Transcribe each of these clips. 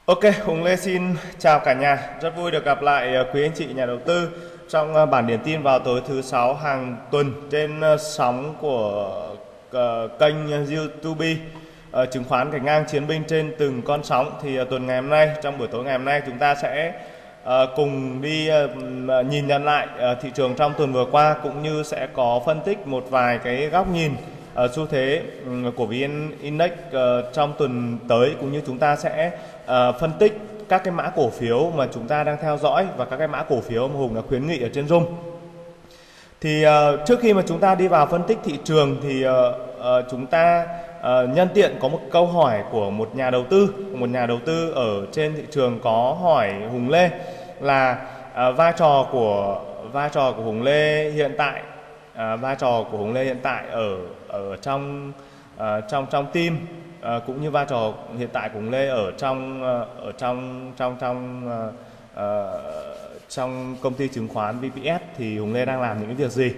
Ok, Hùng Lê xin chào cả nhà. Rất vui được gặp lại quý anh chị nhà đầu tư trong bản điển tin vào tối thứ sáu hàng tuần trên sóng của kênh YouTube chứng khoán cạnh ngang chiến binh trên từng con sóng. Thì tuần ngày hôm nay, trong buổi tối ngày hôm nay, chúng ta sẽ cùng đi nhìn nhận lại thị trường trong tuần vừa qua, cũng như sẽ có phân tích một vài cái góc nhìn xu thế của VN Index trong tuần tới, cũng như chúng ta sẽ phân tích các cái mã cổ phiếu mà chúng ta đang theo dõi và các cái mã cổ phiếu mà Hùng đã khuyến nghị ở trên Zoom. Thì trước khi mà chúng ta đi vào phân tích thị trường thì chúng ta nhân tiện có một câu hỏi của một nhà đầu tư ở trên thị trường có hỏi Hùng Lê là vai trò của Hùng Lê hiện tại, ở trong team, cũng như vai trò hiện tại của Hùng Lê ở trong công ty chứng khoán VPS, thì Hùng Lê đang làm những cái việc gì.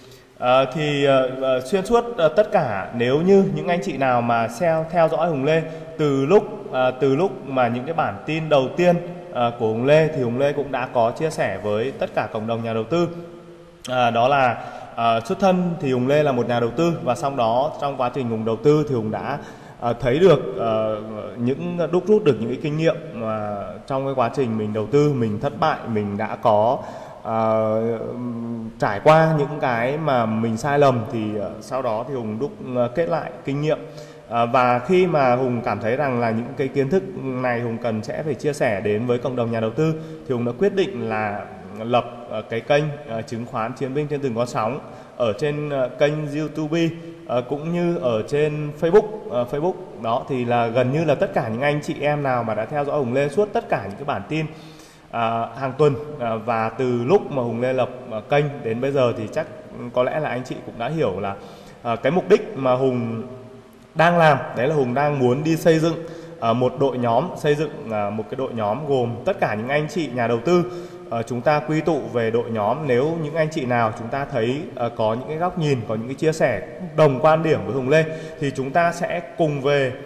Xuyên suốt tất cả, nếu như những anh chị nào mà theo dõi Hùng Lê từ lúc mà những cái bản tin đầu tiên của Hùng Lê, thì Hùng Lê cũng đã có chia sẻ với tất cả cộng đồng nhà đầu tư, đó là xuất thân thì Hùng Lê là một nhà đầu tư, và sau đó trong quá trình Hùng đầu tư thì Hùng đã thấy được đúc rút được những cái kinh nghiệm mà trong cái quá trình mình đầu tư, mình thất bại, mình đã có trải qua những cái mà mình sai lầm, thì sau đó thì Hùng đúc kết lại kinh nghiệm. Và khi mà Hùng cảm thấy rằng là những cái kiến thức này Hùng cần sẽ phải chia sẻ đến với cộng đồng nhà đầu tư, thì Hùng đã quyết định là lập cái kênh chứng khoán chiến binh trên từng con sóng ở trên kênh YouTube, cũng như ở trên Facebook. Đó thì là gần như là tất cả những anh chị em nào mà đã theo dõi Hùng Lê suốt tất cả những cái bản tin hàng tuần, và từ lúc mà Hùng Lê lập kênh đến bây giờ, thì chắc có lẽ là anh chị cũng đã hiểu là cái mục đích mà Hùng đang làm đấy là Hùng đang muốn đi xây dựng một đội nhóm, một cái đội nhóm gồm tất cả những anh chị nhà đầu tư. Chúng ta quy tụ về đội nhóm, nếu những anh chị nào chúng ta thấy có những cái góc nhìn, có những cái chia sẻ đồng quan điểm với Hùng Lê, thì chúng ta sẽ cùng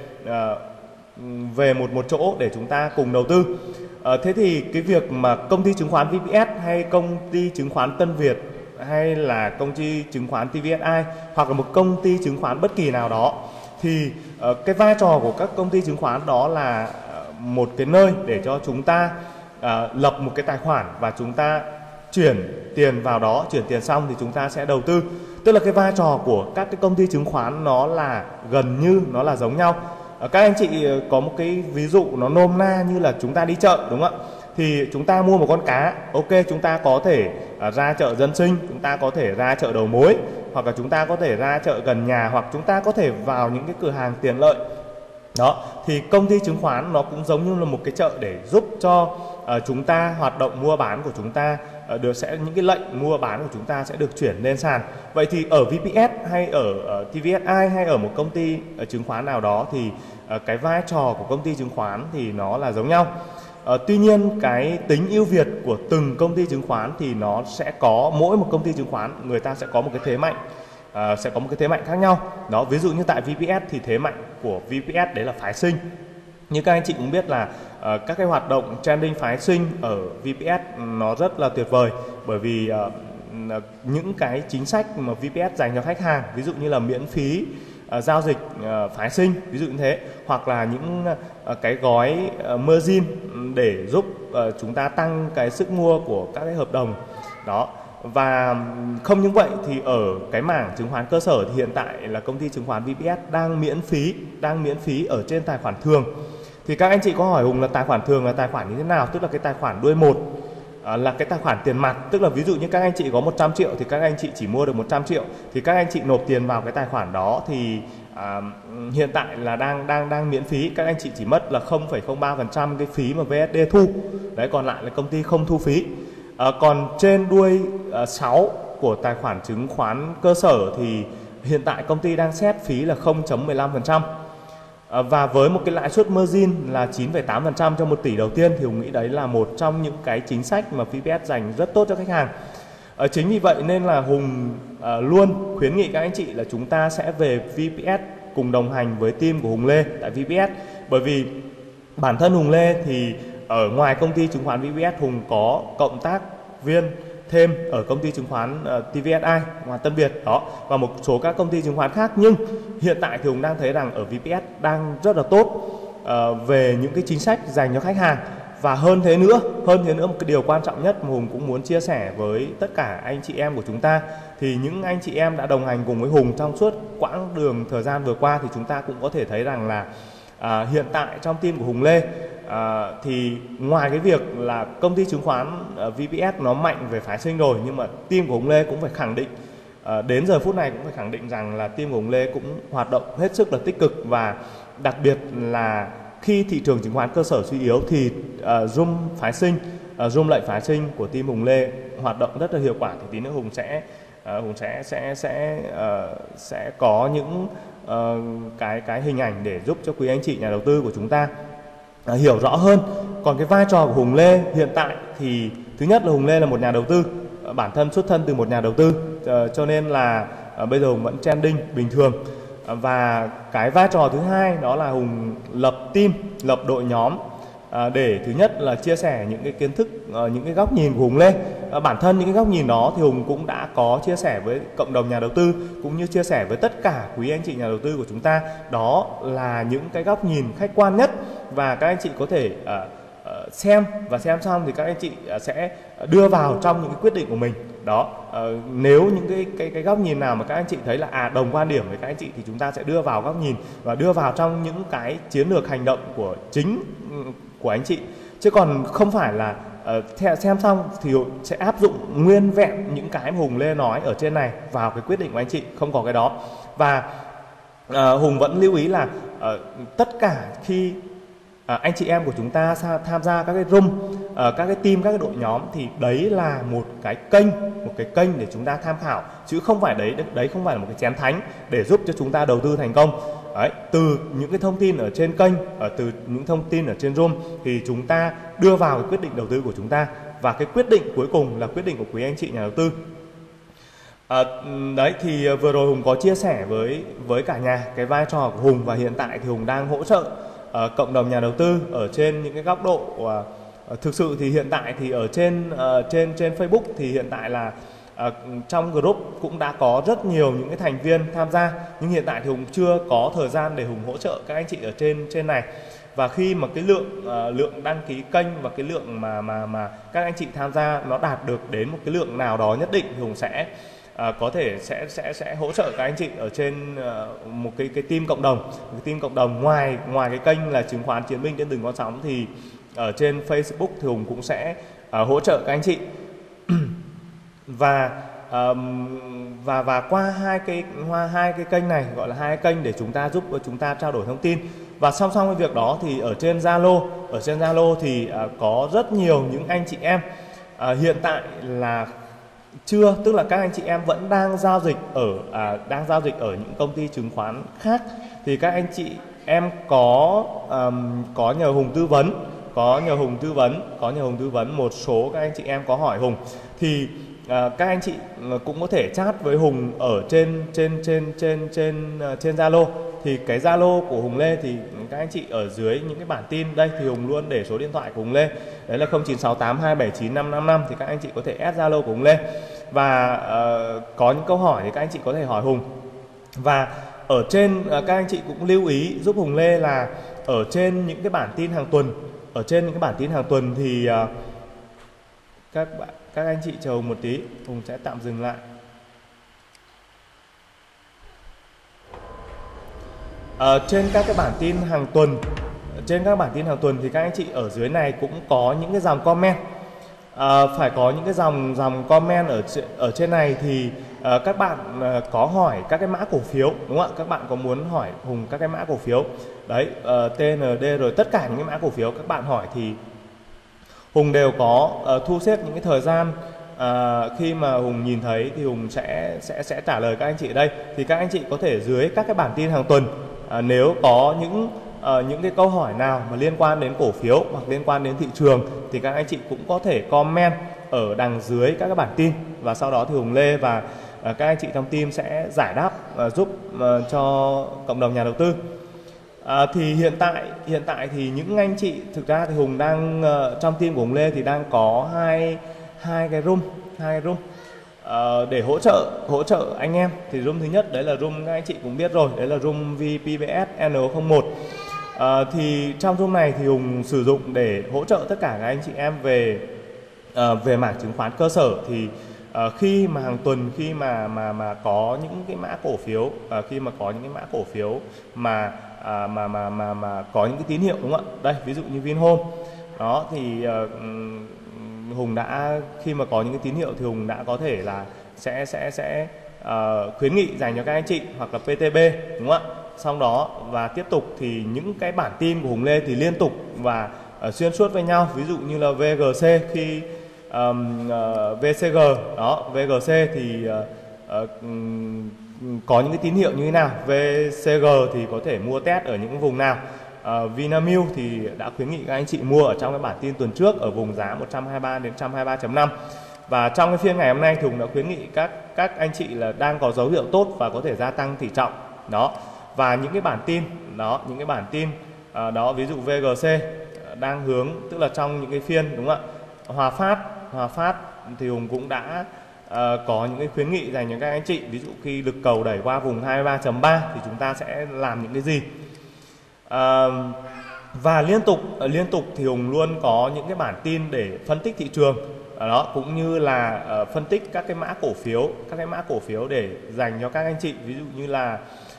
về một chỗ để chúng ta cùng đầu tư. Thế thì cái việc mà công ty chứng khoán VPS hay công ty chứng khoán Tân Việt hay là công ty chứng khoán TVSI hoặc là một công ty chứng khoán bất kỳ nào đó, thì cái vai trò của các công ty chứng khoán đó là một cái nơi để cho chúng ta lập một cái tài khoản và chúng ta chuyển tiền vào đó, chuyển tiền xong thì chúng ta sẽ đầu tư. Tức là cái vai trò của các cái công ty chứng khoán nó là gần như nó là giống nhau. Các anh chị có một cái ví dụ nó nôm na như là chúng ta đi chợ, đúng không ạ? Thì chúng ta mua một con cá, ok, chúng ta có thể ra chợ dân sinh, chúng ta có thể ra chợ đầu mối, hoặc là chúng ta có thể ra chợ gần nhà, hoặc chúng ta có thể vào những cái cửa hàng tiện lợi. Đó, thì công ty chứng khoán nó cũng giống như là một cái chợ để giúp cho chúng ta hoạt động mua bán của chúng ta những cái lệnh mua bán của chúng ta sẽ được chuyển lên sàn. Vậy thì ở VPS hay ở TVSI hay ở một công ty chứng khoán nào đó, thì cái vai trò của công ty chứng khoán thì nó là giống nhau. Tuy nhiên cái tính ưu việt của từng công ty chứng khoán thì nó sẽ có, mỗi một công ty chứng khoán người ta sẽ có một cái thế mạnh, khác nhau. Đó, ví dụ như tại VPS thì thế mạnh của VPS đấy là phái sinh. Như các anh chị cũng biết là các cái hoạt động trading phái sinh ở VPS nó rất là tuyệt vời, bởi vì những cái chính sách mà VPS dành cho khách hàng, ví dụ như là miễn phí giao dịch phái sinh, ví dụ như thế, hoặc là những cái gói margin để giúp chúng ta tăng cái sức mua của các cái hợp đồng đó. Và không những vậy thì ở cái mảng chứng khoán cơ sở thì hiện tại là công ty chứng khoán VPS đang miễn phí ở trên tài khoản thường. Thì các anh chị có hỏi Hùng là tài khoản thường là tài khoản như thế nào? Tức là cái tài khoản đuôi 1 là cái tài khoản tiền mặt, tức là ví dụ như các anh chị có 100 triệu thì các anh chị chỉ mua được 100 triệu, thì các anh chị nộp tiền vào cái tài khoản đó, thì hiện tại là đang miễn phí. Các anh chị chỉ mất là 0,03% cái phí mà VSD thu. Đấy, còn lại là công ty không thu phí. Còn trên đuôi 6 của tài khoản chứng khoán cơ sở thì hiện tại công ty đang xét phí là 0,15%. Và với một cái lãi suất margin là 9,8% cho 1 tỷ đầu tiên, thì Hùng nghĩ đấy là một trong những cái chính sách mà VPS dành rất tốt cho khách hàng. Chính vì vậy nên là Hùng luôn khuyến nghị các anh chị là chúng ta sẽ về VPS cùng đồng hành với team của Hùng Lê tại VPS. Bởi vì bản thân Hùng Lê thì ở ngoài công ty chứng khoán VPS, Hùng có cộng tác viên thêm ở công ty chứng khoán TVSI ngoài Tân Việt đó, và một số các công ty chứng khoán khác. Nhưng hiện tại thì Hùng đang thấy rằng ở VPS đang rất là tốt về những cái chính sách dành cho khách hàng. Và hơn thế nữa một cái điều quan trọng nhất mà Hùng cũng muốn chia sẻ với tất cả anh chị em của chúng ta, thì những anh chị em đã đồng hành cùng với Hùng trong suốt quãng đường thời gian vừa qua, thì chúng ta cũng có thể thấy rằng là hiện tại trong team của Hùng Lê thì ngoài cái việc là công ty chứng khoán VPS nó mạnh về phái sinh rồi, nhưng mà team của Hùng Lê cũng phải khẳng định, đến giờ phút này cũng phải khẳng định rằng là team của Hùng Lê cũng hoạt động hết sức là tích cực. Và đặc biệt là khi thị trường chứng khoán cơ sở suy yếu thì room phái sinh, room lệnh phái sinh của team Hùng Lê hoạt động rất là hiệu quả. Thì tí nữa Hùng sẽ có những cái hình ảnh để giúp cho quý anh chị nhà đầu tư của chúng ta hiểu rõ hơn. Còn cái vai trò của Hùng Lê hiện tại thì thứ nhất là Hùng Lê là một nhà đầu tư, bản thân xuất thân từ một nhà đầu tư, cho nên là bây giờ Hùng vẫn trending bình thường. Và cái vai trò thứ hai đó là Hùng lập team, lập đội nhóm để thứ nhất là chia sẻ những cái kiến thức, những cái góc nhìn của Hùng Lê. Bản thân những cái góc nhìn đó thì Hùng cũng đã có chia sẻ với cộng đồng nhà đầu tư, cũng như chia sẻ với tất cả quý anh chị nhà đầu tư của chúng ta. Đó là những cái góc nhìn khách quan nhất, và các anh chị có thể xem, và xem xong thì các anh chị sẽ đưa vào trong những cái quyết định của mình đó. Nếu những cái góc nhìn nào mà các anh chị thấy là đồng quan điểm với các anh chị, thì chúng ta sẽ đưa vào góc nhìn và đưa vào trong những cái chiến lược hành động của chính của anh chị, chứ còn không phải là xem xong thì sẽ áp dụng nguyên vẹn những cái mà Hùng Lê nói ở trên này vào cái quyết định của anh chị, không có cái đó. Và Hùng vẫn lưu ý là tất cả khi anh chị em của chúng ta tham gia các cái room, các cái team, các cái đội nhóm, thì đấy là một cái kênh để chúng ta tham khảo, chứ không phải đấy không phải là một cái chén thánh để giúp cho chúng ta đầu tư thành công. Đấy, từ những cái thông tin ở trên kênh, từ những thông tin ở trên room thì chúng ta đưa vào cái quyết định đầu tư của chúng ta, và cái quyết định cuối cùng là quyết định của quý anh chị nhà đầu tư. Đấy thì vừa rồi Hùng có chia sẻ với cả nhà cái vai trò của Hùng, và hiện tại thì Hùng đang hỗ trợ cộng đồng nhà đầu tư ở trên những cái góc độ thực sự thì hiện tại thì ở trên Facebook thì hiện tại là trong group cũng đã có rất nhiều những cái thành viên tham gia, nhưng hiện tại thì Hùng chưa có thời gian để Hùng hỗ trợ các anh chị ở trên này. Và khi mà cái lượng đăng ký kênh và cái lượng mà các anh chị tham gia nó đạt được đến một cái lượng nào đó nhất định, thì Hùng sẽ có thể sẽ hỗ trợ các anh chị ở trên một cái team cộng đồng. Cái team cộng đồng ngoài cái kênh là chứng khoán chiến binh trên từng con sóng, thì ở trên Facebook thì Hùng cũng sẽ hỗ trợ các anh chị. Và qua hai cái kênh này, gọi là hai kênh để chúng ta giúp chúng ta trao đổi thông tin. Và song song với việc đó thì ở trên Zalo thì có rất nhiều những anh chị em hiện tại là chưa, tức là các anh chị em vẫn đang giao dịch ở những công ty chứng khoán khác, thì các anh chị em có nhờ Hùng tư vấn, một số các anh chị em có hỏi Hùng, thì các anh chị cũng có thể chat với Hùng ở trên Zalo. Thì cái Zalo của Hùng Lê thì các anh chị ở dưới những cái bản tin đây thì Hùng luôn để số điện thoại của Hùng Lê, đấy là 0968279555, thì các anh chị có thể add Zalo của Hùng Lê, và có những câu hỏi thì các anh chị có thể hỏi Hùng. Và ở trên các anh chị cũng lưu ý giúp Hùng Lê là ở trên những cái bản tin hàng tuần, thì các anh chị chờ Hùng một tí, Hùng sẽ tạm dừng lại. Trên các cái bản tin hàng tuần, thì các anh chị ở dưới này cũng có những cái dòng comment, phải có những cái dòng comment ở trên này. Thì các bạn có hỏi các cái mã cổ phiếu, đúng không ạ? Các bạn có muốn hỏi Hùng các cái mã cổ phiếu đấy, TND rồi tất cả những cái mã cổ phiếu các bạn hỏi, thì Hùng đều có thu xếp những cái thời gian. Khi mà Hùng nhìn thấy thì Hùng sẽ trả lời các anh chị ở đây. Thì các anh chị có thể dưới các cái bản tin hàng tuần, nếu có những cái câu hỏi nào mà liên quan đến cổ phiếu hoặc liên quan đến thị trường, thì các anh chị cũng có thể comment ở đằng dưới các cái bản tin, và sau đó thì Hùng Lê và các anh chị trong team sẽ giải đáp giúp cho cộng đồng nhà đầu tư. Thì hiện tại thì những anh chị, thực ra thì Hùng đang trong team của Hùng Lê thì đang có hai cái room để hỗ trợ anh em. Thì room thứ nhất đấy là room các anh chị cũng biết rồi, đấy là room VPBS N01. Thì trong room này thì Hùng sử dụng để hỗ trợ tất cả các anh chị em về mảng chứng khoán cơ sở. Thì khi mà hàng tuần, khi mà có những cái mã cổ phiếu, mà có những cái tín hiệu, đúng không ạ? Đây ví dụ như Vinhome đó, thì Hùng đã, khi mà có những cái tín hiệu thì Hùng đã có thể là sẽ khuyến nghị dành cho các anh chị, hoặc là PTB, đúng không ạ? Sau đó và tiếp tục thì những cái bản tin của Hùng Lê thì liên tục và xuyên suốt với nhau. Ví dụ như là VGC, khi VCG đó, VGC thì có những cái tín hiệu như thế nào, VCG thì có thể mua test ở những vùng nào. Vinamilk thì đã khuyến nghị các anh chị mua ở trong cái bản tin tuần trước ở vùng giá 123 đến 123.5. Và trong cái phiên ngày hôm nay thì Hùng đã khuyến nghị các anh chị là đang có dấu hiệu tốt và có thể gia tăng tỷ trọng đó. Và những cái bản tin đó, ví dụ VGC đang hướng, tức là trong những cái phiên, đúng không ạ? Hòa Phát thì Hùng cũng đã có những cái khuyến nghị dành cho các anh chị. Ví dụ khi lực cầu đẩy qua vùng 23.3 thì chúng ta sẽ làm những cái gì. Và liên tục thì Hùng luôn có những cái bản tin để phân tích thị trường đó, cũng như là phân tích các cái mã cổ phiếu để dành cho các anh chị. Ví dụ như là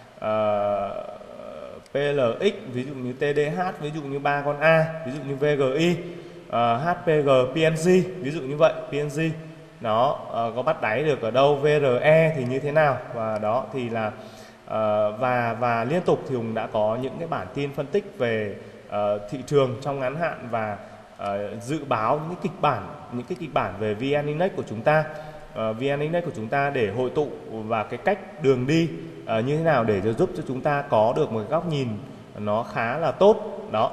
PLX, ví dụ như TDH, ví dụ như 3 con A, ví dụ như VGI, HPG, PNG, ví dụ như vậy. PNG nó có bắt đáy được ở đâu, VRE thì như thế nào, và đó thì là và liên tục thì Hùng đã có những cái bản tin phân tích về thị trường trong ngắn hạn, và dự báo những cái kịch bản về VN Index của chúng ta, để hội tụ và cái cách đường đi như thế nào để giúp cho chúng ta có được một cái góc nhìn nó khá là tốt đó.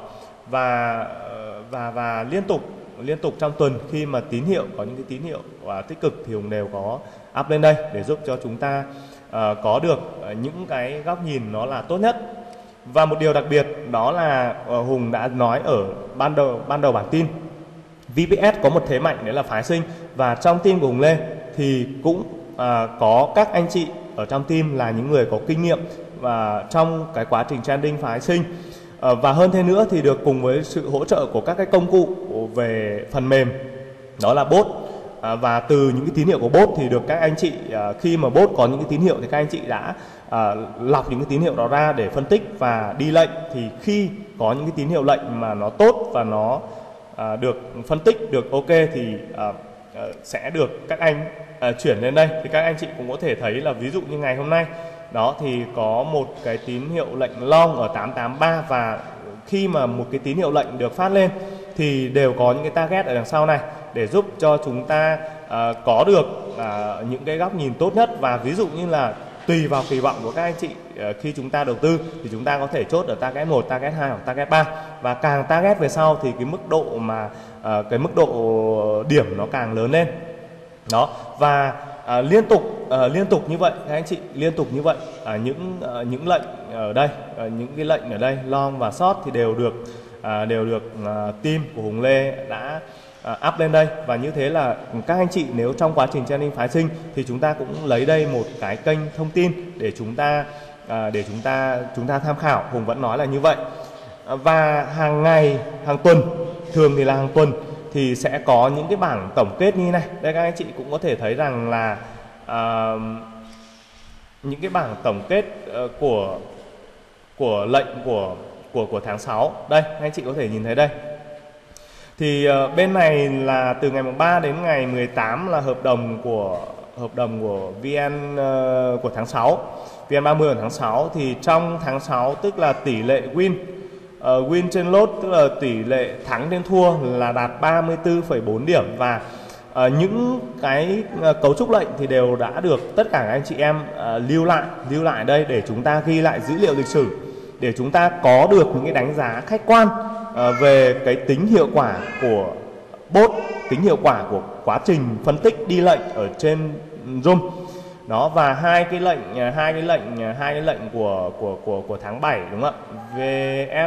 Và liên tục trong tuần, khi mà có những cái tín hiệu tích cực thì Hùng đều có up lên đây để giúp cho chúng ta có được những cái góc nhìn nó là tốt nhất. Và một điều đặc biệt đó là Hùng đã nói ở ban đầu bản tin, VPS có một thế mạnh đấy là phái sinh. Và trong team của Hùng Lê thì cũng có các anh chị ở trong team là những người có kinh nghiệm và trong cái quá trình trading phái sinh. Và hơn thế nữa thì được cùng với sự hỗ trợ của các cái công cụ về phần mềm, đó là bot. Và từ những cái tín hiệu của bot thì được các anh chị, khi mà bot có những cái tín hiệu thì các anh chị đã lọc những cái tín hiệu đó ra để phân tích và đi lệnh. Thì khi có những cái tín hiệu lệnh mà nó tốt và nó được phân tích được ok thì sẽ được các anh chuyển lên đây. Thì các anh chị cũng có thể thấy là ví dụ như ngày hôm nay đó thì có một cái tín hiệu lệnh long ở 883, và khi mà một cái tín hiệu lệnh được phát lên thì đều có những cái target ở đằng sau này để giúp cho chúng ta có được những cái góc nhìn tốt nhất. Và ví dụ như là tùy vào kỳ vọng của các anh chị, khi chúng ta đầu tư thì chúng ta có thể chốt ở target 1, target 2 hoặc target 3, và càng target về sau thì cái mức độ điểm nó càng lớn lên đó. Và liên tục như vậy các anh chị, liên tục như vậy, những lệnh ở đây, những cái lệnh ở đây long và short thì đều được team của Hùng Lê đã up lên đây. Và như thế là các anh chị nếu trong quá trình trading phái sinh thì chúng ta cũng lấy đây một cái kênh thông tin để chúng ta tham khảo. Hùng vẫn nói là như vậy. Và hàng tuần, thường thì là hàng tuần thì sẽ có những cái bảng tổng kết như này. Đây các anh chị cũng có thể thấy rằng là những cái bảng tổng kết của lệnh của tháng 6. Đây các anh chị có thể nhìn thấy đây. Thì bên này là từ ngày 3 đến ngày 18 là hợp đồng của VN của tháng 6, VN30 ở tháng 6. Thì trong tháng 6 tức là tỷ lệ win trên lot, tức là tỷ lệ thắng trên thua là đạt 34,4 điểm. Và những cái cấu trúc lệnh thì đều đã được tất cả các anh chị em lưu lại đây để chúng ta ghi lại dữ liệu lịch sử, để chúng ta có được những cái đánh giá khách quan về cái tính hiệu quả của bot, tính hiệu quả của quá trình phân tích đi lệnh ở trên room. Đó, và hai cái lệnh của tháng 7 đúng không ạ? VF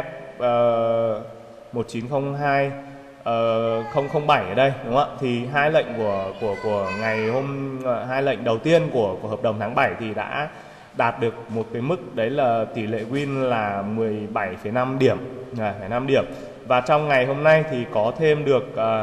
1902 007 ở đây đúng không ạ? Thì hai lệnh của ngày hai lệnh đầu tiên của hợp đồng tháng 7 thì đã đạt được một cái mức đấy là tỷ lệ win là 17,5 điểm, 5 điểm. Và trong ngày hôm nay thì có thêm được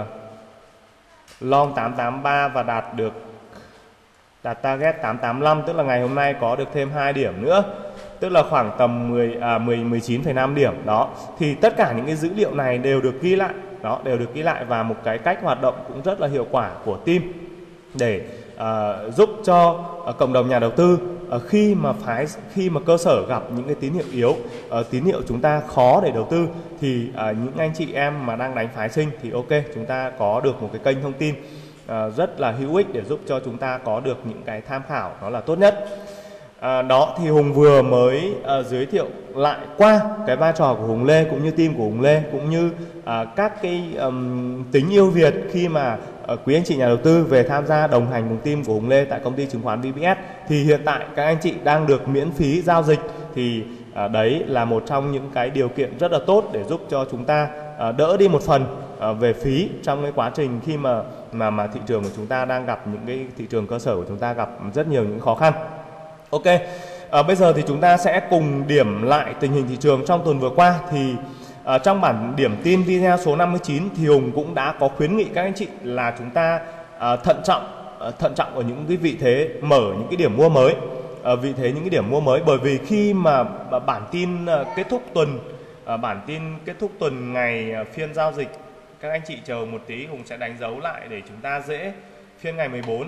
long 883 và đạt target 885, tức là ngày hôm nay có được thêm 2 điểm nữa, tức là khoảng tầm 19,5 điểm. Đó, thì tất cả những cái dữ liệu này đều được ghi lại, đó, đều được ghi lại, và một cái cách hoạt động cũng rất là hiệu quả của team để giúp cho cộng đồng nhà đầu tư khi mà cơ sở gặp những cái tín hiệu yếu, tín hiệu chúng ta khó để đầu tư, thì những anh chị em mà đang đánh phái sinh thì ok, chúng ta có được một cái kênh thông tin rất là hữu ích để giúp cho chúng ta có được những cái tham khảo nó là tốt nhất. Đó thì Hùng vừa mới giới thiệu lại qua cái vai trò của Hùng Lê cũng như team của Hùng Lê, cũng như các cái tính yêu Việt khi mà quý anh chị nhà đầu tư về tham gia đồng hành cùng team của Hùng Lê tại công ty chứng khoán VPS. Thì hiện tại các anh chị đang được miễn phí giao dịch, thì đấy là một trong những cái điều kiện rất là tốt để giúp cho chúng ta đỡ đi một phần về phí trong cái quá trình khi mà thị trường của chúng ta đang gặp những cái thị trường cơ sở của chúng ta gặp rất nhiều những khó khăn. Ok, bây giờ thì chúng ta sẽ cùng điểm lại tình hình thị trường trong tuần vừa qua. Thì trong bản điểm tin video số 59 thì Hùng cũng đã có khuyến nghị các anh chị là chúng ta thận trọng ở những cái vị thế mở những cái điểm mua mới, những cái điểm mua mới, bởi vì khi mà bản tin kết thúc tuần ngày phiên giao dịch, các anh chị chờ một tí, Hùng sẽ đánh dấu lại để chúng ta dễ phiên ngày 14.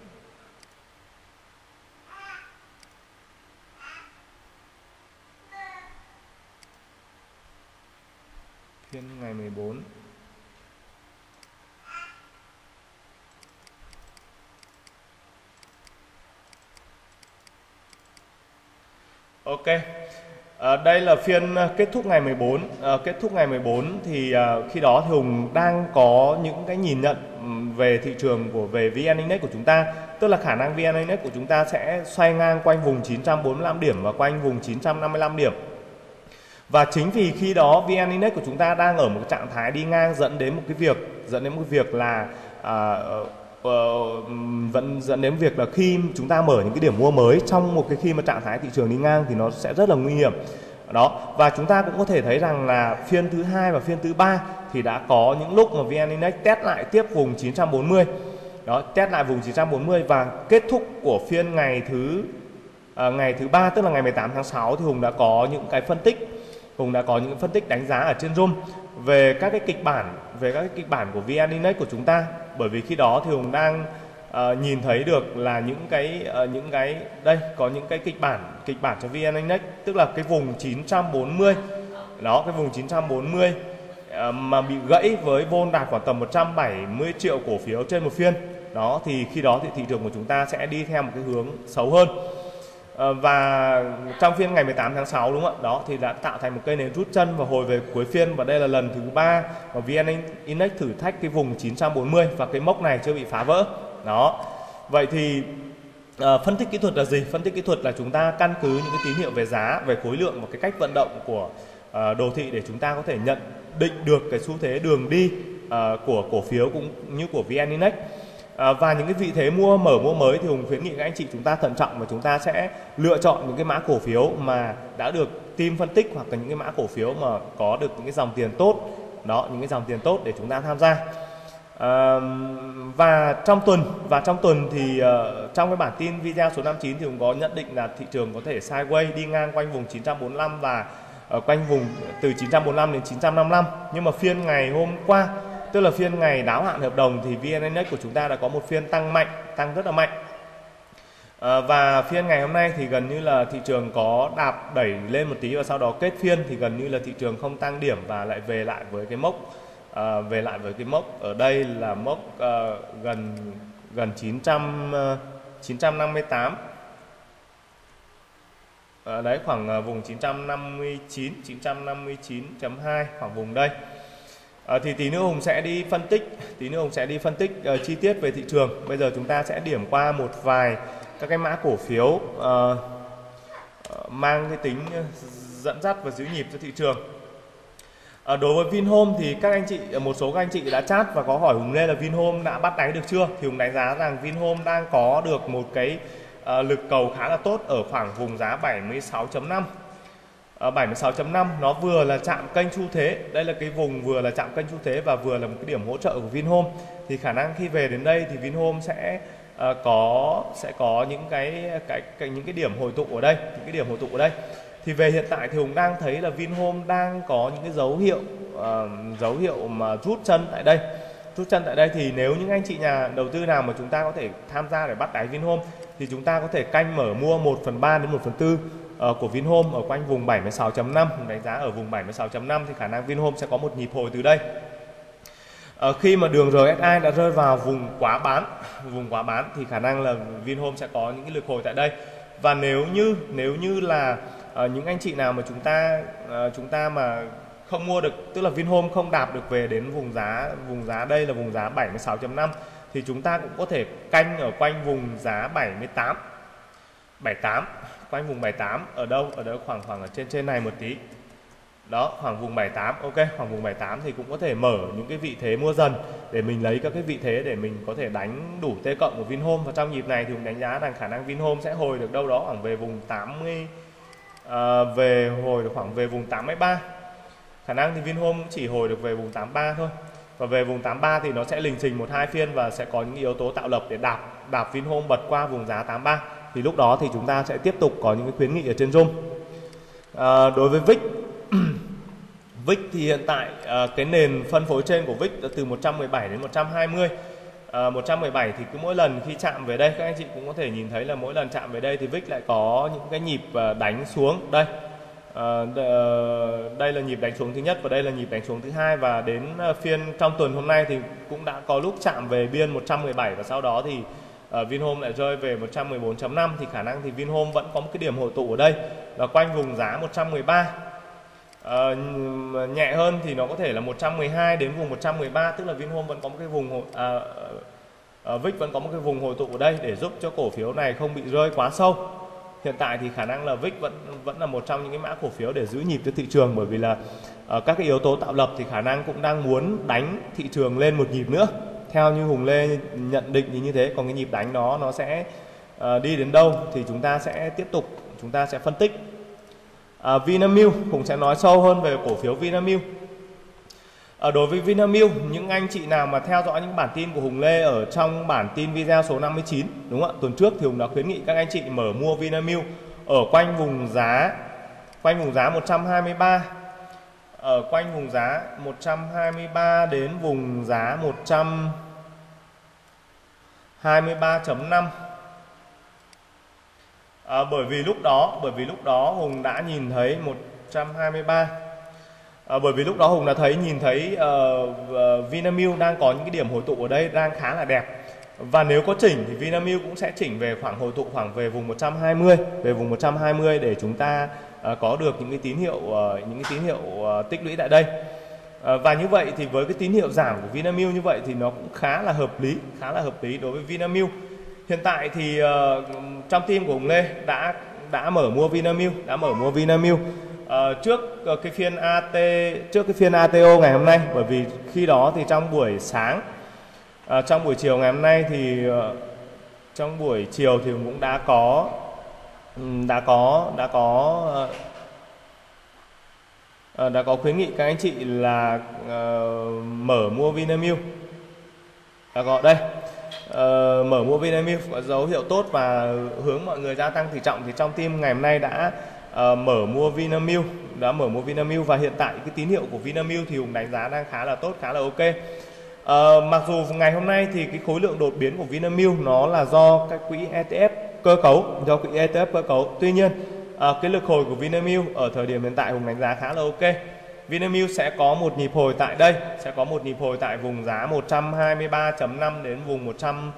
Phiên ngày 14. Ok. Đây là phiên kết thúc ngày 14. Kết thúc ngày 14 thì khi đó thì Hùng đang có những cái nhìn nhận về thị trường về VN Index của chúng ta, tức là khả năng VN Index của chúng ta sẽ xoay ngang quanh vùng 945 điểm và quanh vùng 955 điểm. Và chính vì khi đó VN Index của chúng ta đang ở một trạng thái đi ngang, dẫn đến một việc là dẫn đến việc là khi chúng ta mở những cái điểm mua mới trong một cái khi mà trạng thái thị trường đi ngang thì nó sẽ rất là nguy hiểm. Đó, và chúng ta cũng có thể thấy rằng là phiên thứ 2 và phiên thứ 3 thì đã có những lúc mà VN Index test lại tiếp vùng 940. Đó, test lại vùng 940 và kết thúc của phiên ngày thứ 3, tức là ngày 18 tháng 6 thì Hùng đã có những cái phân tích đánh giá ở trên Zoom về các cái kịch bản của VN Index của chúng ta. Bởi vì khi đó thì Hùng đang nhìn thấy được là những cái đây có những cái kịch bản cho VN Index, tức là cái vùng 940. Đó, cái vùng 940 mà bị gãy với vol đạt khoảng tầm 170 triệu cổ phiếu trên một phiên. Đó, thì khi đó thì thị trường của chúng ta sẽ đi theo một cái hướng xấu hơn. Và trong phiên ngày 18 tháng 6 đúng không ạ? Đó thì đã tạo thành một cây nến rút chân và hồi về cuối phiên, và đây là lần thứ 3 mà VN Index thử thách cái vùng 940 và cái mốc này chưa bị phá vỡ. Đó. Vậy thì phân tích kỹ thuật là gì? Phân tích kỹ thuật là chúng ta căn cứ những cái tín hiệu về giá, về khối lượng và cái cách vận động của đồ thị để chúng ta có thể nhận định được cái xu thế đường đi của cổ phiếu cũng như của VN Index. Và những cái vị thế mở mua mới thì Hùng khuyến nghị các anh chị chúng ta thận trọng, và chúng ta sẽ lựa chọn những cái mã cổ phiếu mà đã được team phân tích, hoặc là những cái mã cổ phiếu mà có được những cái dòng tiền tốt. Đó, những cái dòng tiền tốt để chúng ta tham gia. Và trong tuần thì trong cái bản tin video số 59 thì Hùng có nhận định là thị trường có thể sideways đi ngang quanh vùng 945 và quanh vùng từ 945 đến 955. Nhưng mà phiên ngày hôm qua, tức là phiên ngày đáo hạn hợp đồng, thì VN Index của chúng ta đã có một phiên tăng rất là mạnh. Và phiên ngày hôm nay thì gần như là thị trường có đẩy lên một tí, và sau đó kết phiên thì gần như là thị trường không tăng điểm và lại về lại với cái mốc ở đây là mốc gần 958. Đấy, khoảng vùng 959.2, khoảng vùng đây. Thì tí nữa Hùng sẽ đi phân tích chi tiết về thị trường. Bây giờ chúng ta sẽ điểm qua một vài các cái mã cổ phiếu mang cái tính dẫn dắt và giữ nhịp cho thị trường. Đối với Vinhome thì một số các anh chị đã chat và có hỏi Hùng Lê là Vinhome đã bắt đáy được chưa, thì Hùng đánh giá rằng Vinhome đang có được một cái lực cầu khá là tốt ở khoảng vùng giá 76.5. 76.5 nó vừa là chạm kênh xu thế, đây là cái vùng vừa là chạm kênh xu thế và vừa là một cái điểm hỗ trợ của Vinhome, thì khả năng khi về đến đây thì Vinhome sẽ có những cái điểm hồi tụ ở đây, thì về hiện tại thì Hùng đang thấy là Vinhome đang có những cái dấu hiệu mà rút chân tại đây, thì nếu những anh chị nhà đầu tư nào mà chúng ta có thể tham gia để bắt đáy Vinhome thì chúng ta có thể canh mở mua 1/3 đến 1/4 của Vinhome ở quanh vùng 76.5. Đánh giá ở vùng 76.5 thì khả năng Vinhome sẽ có một nhịp hồi từ đây. Khi mà đường RSI đã rơi vào vùng quá bán thì khả năng là Vinhome sẽ có những cái lực hồi tại đây. Và nếu như là những anh chị nào mà chúng ta mà không mua được, tức là Vinhome không đạp được về đến vùng giá đây là vùng giá 76.5 thì chúng ta cũng có thể canh ở quanh vùng giá 78, quanh vùng 78 ở đâu khoảng ở trên này một tí. Đó, khoảng vùng 78, ok, khoảng vùng 78 thì cũng có thể mở những cái vị thế mua dần để mình lấy các cái vị thế để mình có thể đánh đủ T cộng của Vinhome. Và trong nhịp này thì mình đánh giá rằng khả năng Vinhome sẽ hồi được đâu đó khoảng về vùng 80, về vùng 83. Khả năng thì Vinhome cũng chỉ hồi được về vùng 83 thôi. Và về vùng 83 thì nó sẽ lình xình 1-2 phiên và sẽ có những yếu tố tạo lập để đạp Vinhome bật qua vùng giá 83. Thì lúc đó thì chúng ta sẽ tiếp tục có những cái khuyến nghị ở trên room. Đối với VIX VIX thì hiện tại cái nền phân phối trên của VIX là từ 117 đến 120. 117 thì cứ mỗi lần khi chạm về đây, các anh chị cũng có thể nhìn thấy là mỗi lần chạm về đây thì VIX lại có những cái nhịp đánh xuống đây. Đây là nhịp đánh xuống thứ nhất và đây là nhịp đánh xuống thứ hai, và đến phiên trong tuần hôm nay thì cũng đã có lúc chạm về biên 117 và sau đó thì Vinhome lại rơi về 114.5, thì khả năng thì Vinhome vẫn có một cái điểm hội tụ ở đây là quanh vùng giá 113. Nhẹ hơn thì nó có thể là 112 đến vùng 113, tức là Vinhome vẫn có một cái vùng VIX vẫn có một cái vùng hồi tụ ở đây để giúp cho cổ phiếu này không bị rơi quá sâu. Hiện tại thì khả năng là VIX vẫn là một trong những cái mã cổ phiếu để giữ nhịp cho thị trường, bởi vì là các cái yếu tố tạo lập thì khả năng cũng đang muốn đánh thị trường lên một nhịp nữa. Theo như Hùng Lê nhận định thì như thế, còn cái nhịp đánh đó nó sẽ đi đến đâu thì chúng ta sẽ tiếp tục phân tích. Vinamilk, Hùng sẽ nói sâu hơn về cổ phiếu Vinamilk. Đối với Vinamilk, những anh chị nào mà theo dõi những bản tin của Hùng Lê ở trong bản tin video số 59, đúng không ạ? Tuần trước thì Hùng đã khuyến nghị các anh chị mở mua Vinamilk ở quanh vùng giá 123, ở quanh vùng giá 123 đến vùng giá 123.5. Bởi vì lúc đó Hùng đã nhìn thấy 123. Bởi vì lúc đó Hùng đã nhìn thấy Vinamilk đang có những cái điểm hồi tụ ở đây đang khá là đẹp, và nếu có chỉnh thì Vinamilk cũng sẽ chỉnh về khoảng hồi tụ khoảng về vùng 120, để chúng ta có được những cái tín hiệu tích lũy tại đây. Và như vậy thì với cái tín hiệu giảm của Vinamilk như vậy thì nó cũng khá là hợp lý đối với Vinamilk. Hiện tại thì trong team của Hùng Lê đã mở mua Vinamilk trước cái phiên ATO ngày hôm nay, bởi vì khi đó thì trong buổi sáng, trong buổi chiều ngày hôm nay thì trong buổi chiều thì cũng đã có khuyến nghị các anh chị là mở mua Vinamilk. Đây, mở mua Vinamilk có dấu hiệu tốt và hướng mọi người gia tăng tỷ trọng, thì trong team ngày hôm nay đã mở mua Vinamilk, và hiện tại cái tín hiệu của Vinamilk thì Hùng đánh giá đang khá là tốt, khá là ok. Mặc dù ngày hôm nay thì cái khối lượng đột biến của Vinamilk nó là do các quỹ ETF cơ cấu, tuy nhiên cái lực hồi của Vinamilk ở thời điểm hiện tại Hùng đánh giá khá là ok. Vinamilk sẽ có một nhịp hồi tại đây, tại vùng giá 123.5 đến vùng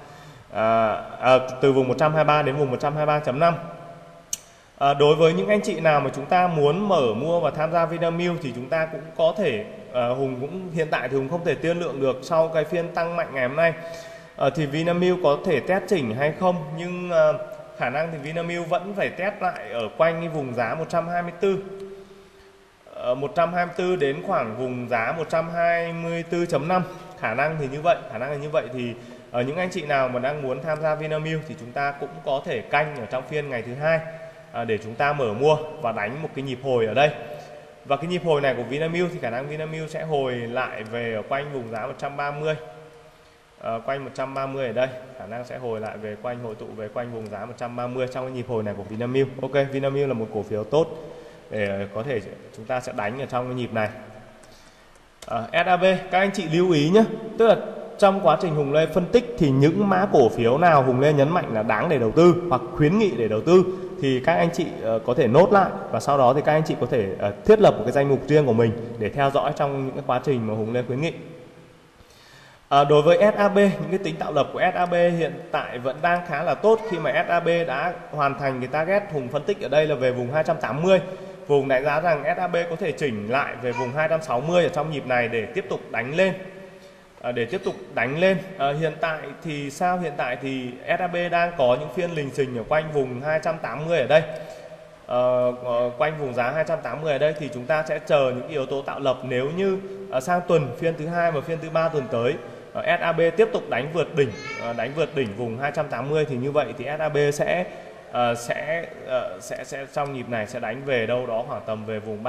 từ vùng 123 đến vùng 123.5. Đối với những anh chị nào mà chúng ta muốn mở mua và tham gia Vinamilk thì chúng ta cũng có thể, hiện tại thì Hùng không thể tiên lượng được sau cái phiên tăng mạnh ngày hôm nay thì Vinamilk có thể test chỉnh hay không, nhưng khả năng thì Vinamilk vẫn phải test lại ở quanh cái vùng giá 124. 124 đến khoảng vùng giá 124.5. Khả năng thì như vậy, khả năng là như vậy. Thì những anh chị nào mà đang muốn tham gia Vinamilk thì chúng ta cũng có thể canh ở trong phiên ngày thứ hai để chúng ta mở mua và đánh một cái nhịp hồi ở đây. Và cái nhịp hồi này của Vinamilk thì khả năng Vinamilk sẽ hồi lại về ở quanh vùng giá 130. Quanh 130 ở đây, khả năng sẽ hồi lại về quanh, hội tụ về quanh vùng giá 130 trong cái nhịp hồi này của Vinamilk. Ok, Vinamilk là một cổ phiếu tốt để có thể chúng ta sẽ đánh ở trong cái nhịp này. SAB, các anh chị lưu ý nhé, tức là trong quá trình Hùng Lê phân tích thì những mã cổ phiếu nào Hùng Lê nhấn mạnh là đáng để đầu tư hoặc khuyến nghị để đầu tư thì các anh chị có thể nốt lại, và sau đó thì các anh chị có thể thiết lập một cái danh mục riêng của mình để theo dõi trong những cái quá trình mà Hùng Lê khuyến nghị. Đối với SAB, những cái tính tạo lập của SAB hiện tại vẫn đang khá là tốt khi mà SAB đã hoàn thành cái target Hùng phân tích ở đây là về vùng 280. Vùng đánh giá rằng SAB có thể chỉnh lại về vùng 260 ở trong nhịp này để tiếp tục đánh lên. Hiện tại thì sao? Hiện tại thì SAB đang có những phiên lình xình ở quanh vùng 280 ở đây. Quanh vùng giá 280 ở đây thì chúng ta sẽ chờ những yếu tố tạo lập. Nếu như sang tuần phiên thứ hai và phiên thứ ba tuần tới SAB tiếp tục đánh vượt đỉnh vùng 280 thì như vậy thì SAB sẽ trong nhịp này sẽ đánh về đâu đó khoảng tầm về vùng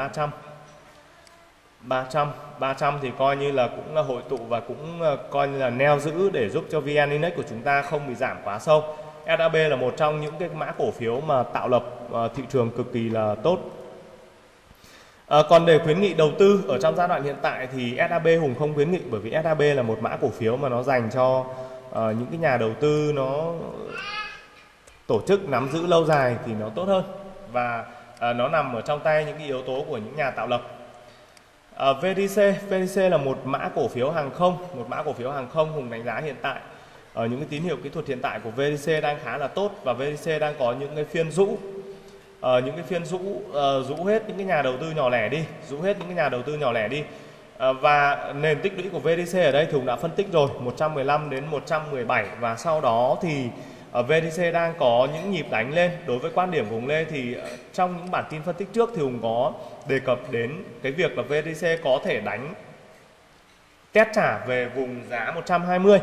300 thì coi như là cũng là hội tụ và cũng coi như là neo giữ để giúp cho VN Index của chúng ta không bị giảm quá sâu. SAB là một trong những cái mã cổ phiếu mà tạo lập thị trường cực kỳ là tốt. Còn để khuyến nghị đầu tư ở trong giai đoạn hiện tại thì SAB Hùng không khuyến nghị, bởi vì SAB là một mã cổ phiếu mà nó dành cho những cái nhà đầu tư nó tổ chức nắm giữ lâu dài thì nó tốt hơn, và nó nằm ở trong tay những cái yếu tố của những nhà tạo lập. VDC là một mã cổ phiếu hàng không, Hùng đánh giá hiện tại những cái tín hiệu kỹ thuật hiện tại của VDC đang khá là tốt, và VDC đang có những cái phiên rũ, rũ hết những cái nhà đầu tư nhỏ lẻ đi, và nền tích lũy của VDC ở đây thì Hùng đã phân tích rồi, 115 đến 117, và sau đó thì VDC đang có những nhịp đánh lên. Đối với quan điểm của Hùng Lê thì trong những bản tin phân tích trước thì Hùng có đề cập đến cái việc là VDC có thể đánh test trả về vùng giá 120,